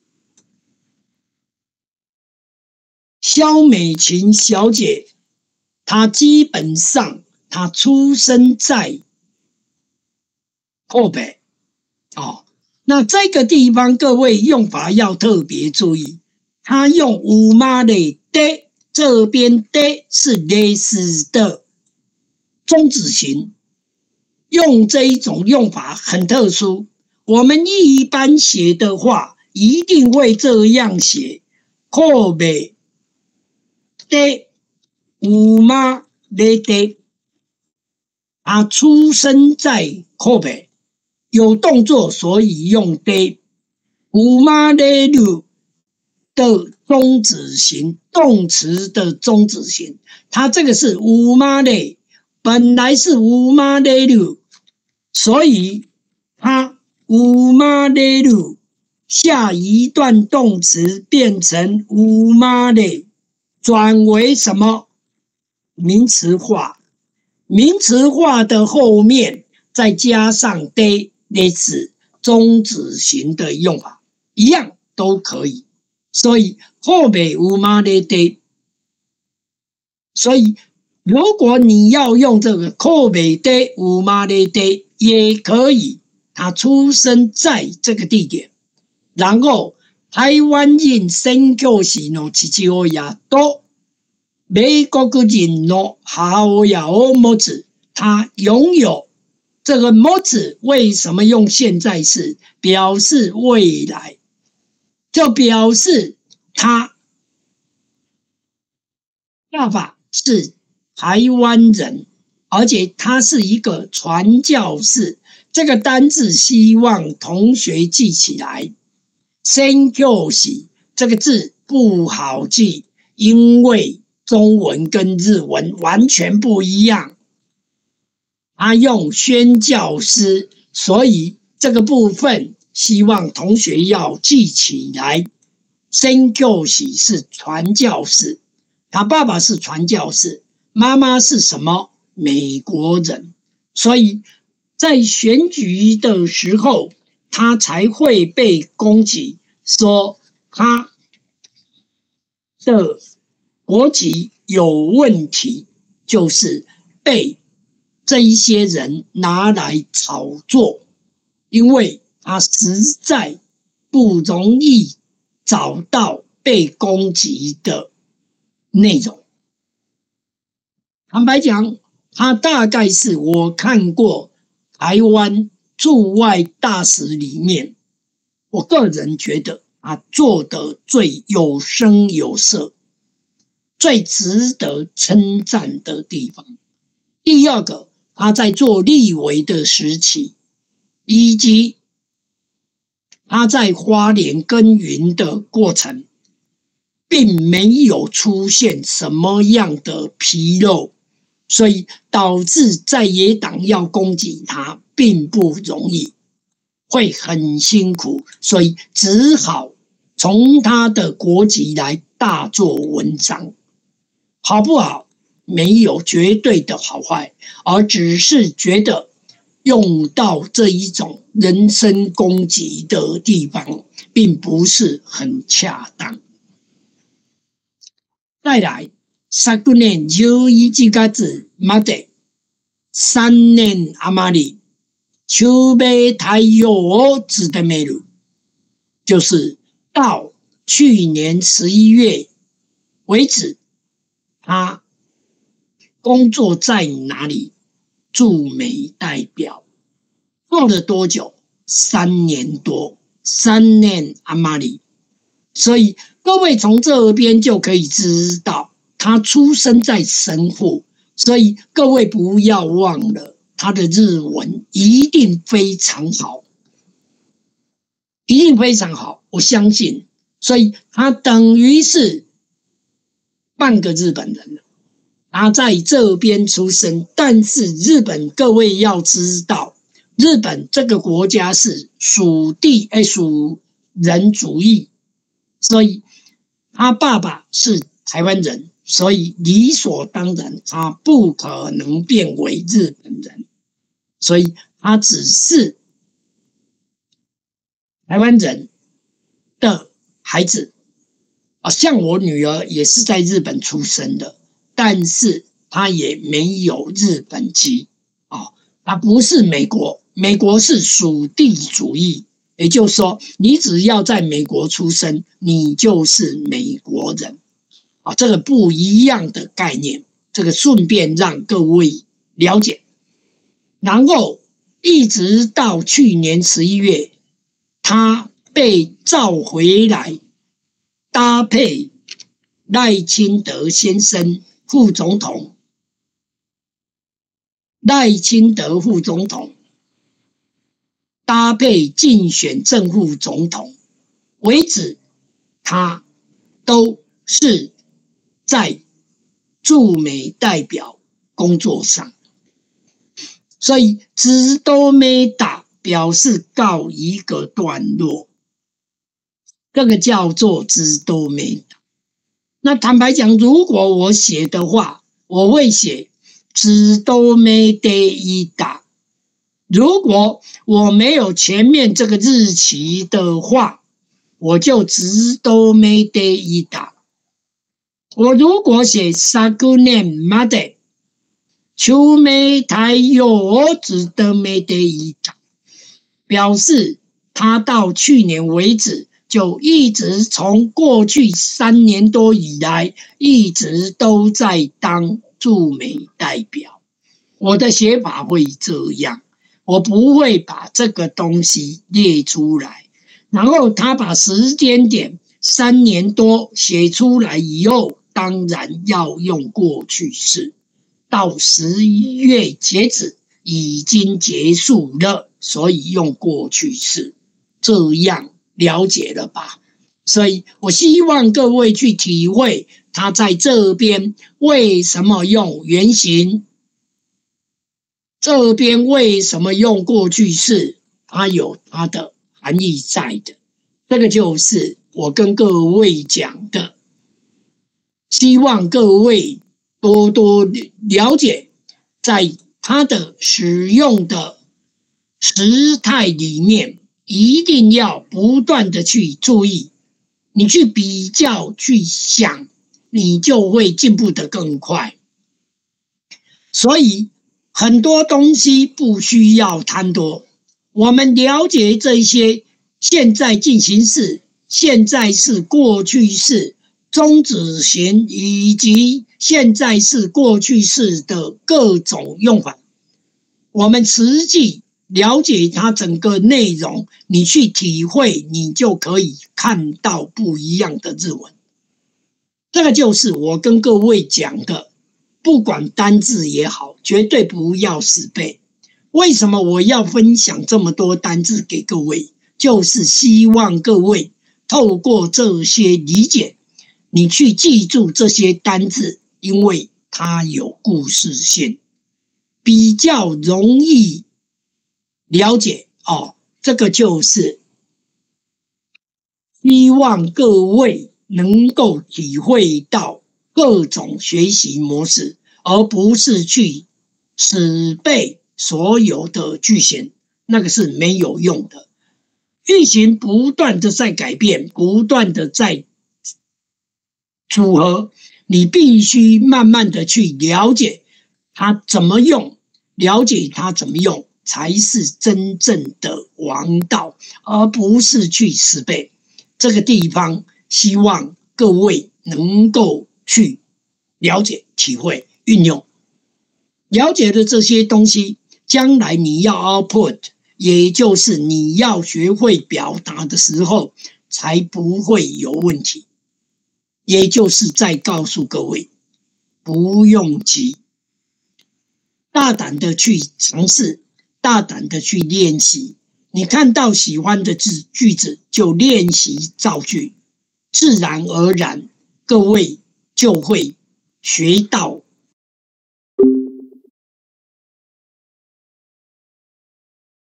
Speaker 1: 萧美琴小姐，她基本上她出生在后北， 哦，那这个地方各位用法要特别注意，他用有妈的的，这边的是类似的中指型，用这一种用法很特殊。我们一般写的话，一定会这样写：靠北的有妈的的，他出生在靠北。有动作，所以用的。有妈的路的中指型，动词的中指型，它这个是有妈的，本来是有妈的路，所以它有妈的路下一段动词变成有妈的，转为什么？名词化。名词化的后面再加上的。类似中指型的用法一样都可以，所以后面有妈的的，所以如果你要用这个后面的有妈的的也可以，他出生在这个地点，然后台湾人選挙時の父親と美國人の母親を持つ，他拥有。这个模子为什么用现在式？表示未来，就表示他爸爸是台湾人，而且他是一个传教士。这个单字希望同学记起来。宣教士这个字不好记，因为中文跟日文完全不一样。他用宣教师，所以这个部分希望同学要记起来。宣教士是传教士，他爸爸是传教士，妈妈是什么？美国人，所以在选举的时候，他才会被攻击，说他的国籍有问题，就是被这一些人拿来炒作，因为他实在不容易找到被攻击的内容。坦白讲，他大概是我看过台湾驻外大使里面，我个人觉得他做得最有声有色，最值得称赞的地方。第二个，他在做立委的时期，以及他在花莲耕耘的过程，并没有出现什么样的纰漏，所以导致在野党要攻击他并不容易，会很辛苦，所以只好从他的国籍来大做文章。好不好？没有绝对的好坏，而只是觉得用到这一种人身攻击的地方，并不是很恰当。再来，昨年じゅういちがつまで三年余り駐米対応を務める，就是到去年十一月为止，他工作在哪里？驻美代表做了多久？三年多，三年阿玛里。所以各位从这边就可以知道，他出生在神户，所以各位不要忘了，他的日文一定非常好，一定非常好，我相信。所以他等于是半个日本人了。他在这边出生，但是日本各位要知道，日本这个国家是属地哎属人主义，所以他爸爸是台湾人，所以理所当然他不可能变为日本人，所以他只是台湾人的孩子啊，像我女儿也是在日本出生的。但是他也没有日本籍哦，他不是美国美国是属地主义，也就是说，你只要在美国出生，你就是美国人啊，这个不一样的概念，这个顺便让各位了解。然后一直到去年十一月，他被召回来，搭配赖清德先生副总统，赖清德副总统搭配竞选正副总统为止，他都是在驻美代表工作上。所以只都没打表示告一个段落，这个叫做只都没打。那坦白讲，如果我写的话，我会写只都没得一打。如果我没有前面这个日期的话，我就只都没得一打。我如果写昨年まで秋梅台有只得没得一打，表示他到去年为止就一直从过去三年多以来一直都在当驻美代表。我的写法会这样，我不会把这个东西列出来，然后他把时间点三年多写出来以后，当然要用过去式。到十一月截止已经结束了，所以用过去式，这样了解了吧？所以我希望各位去体会他在这边为什么用原形，这边为什么用过去式，它有它的含义在的。这个就是我跟各位讲的，希望各位多多了解，在它的使用的时态里面，一定要不断的去注意，你去比较去想，你就会进步得更快。所以很多东西不需要贪多，我们了解这些现在进行式、现在式、过去式、中止型以及现在式、过去式的各种用法，我们实际了解它整个内容，你去体会，你就可以看到不一样的日文。这个就是我跟各位讲的，不管单字也好，绝对不要死背。为什么我要分享这么多单字给各位？就是希望各位透过这些理解，你去记住这些单字，因为它有故事性，比较容易了解哦。这个就是希望各位能够体会到各种学习模式，而不是去死背所有的句型，那个是没有用的。句型不断的在改变，不断的在组合，你必须慢慢的去了解它怎么用，了解它怎么用才是真正的王道，而不是去死背。这个地方希望各位能够去了解、体会、运用。了解的这些东西，将来你要 output， 也就是你要学会表达的时候，才不会有问题。也就是在告诉各位，不用急，大胆的去尝试，大胆的去练习。你看到喜欢的字句子，就练习造句，自然而然，各位就会学到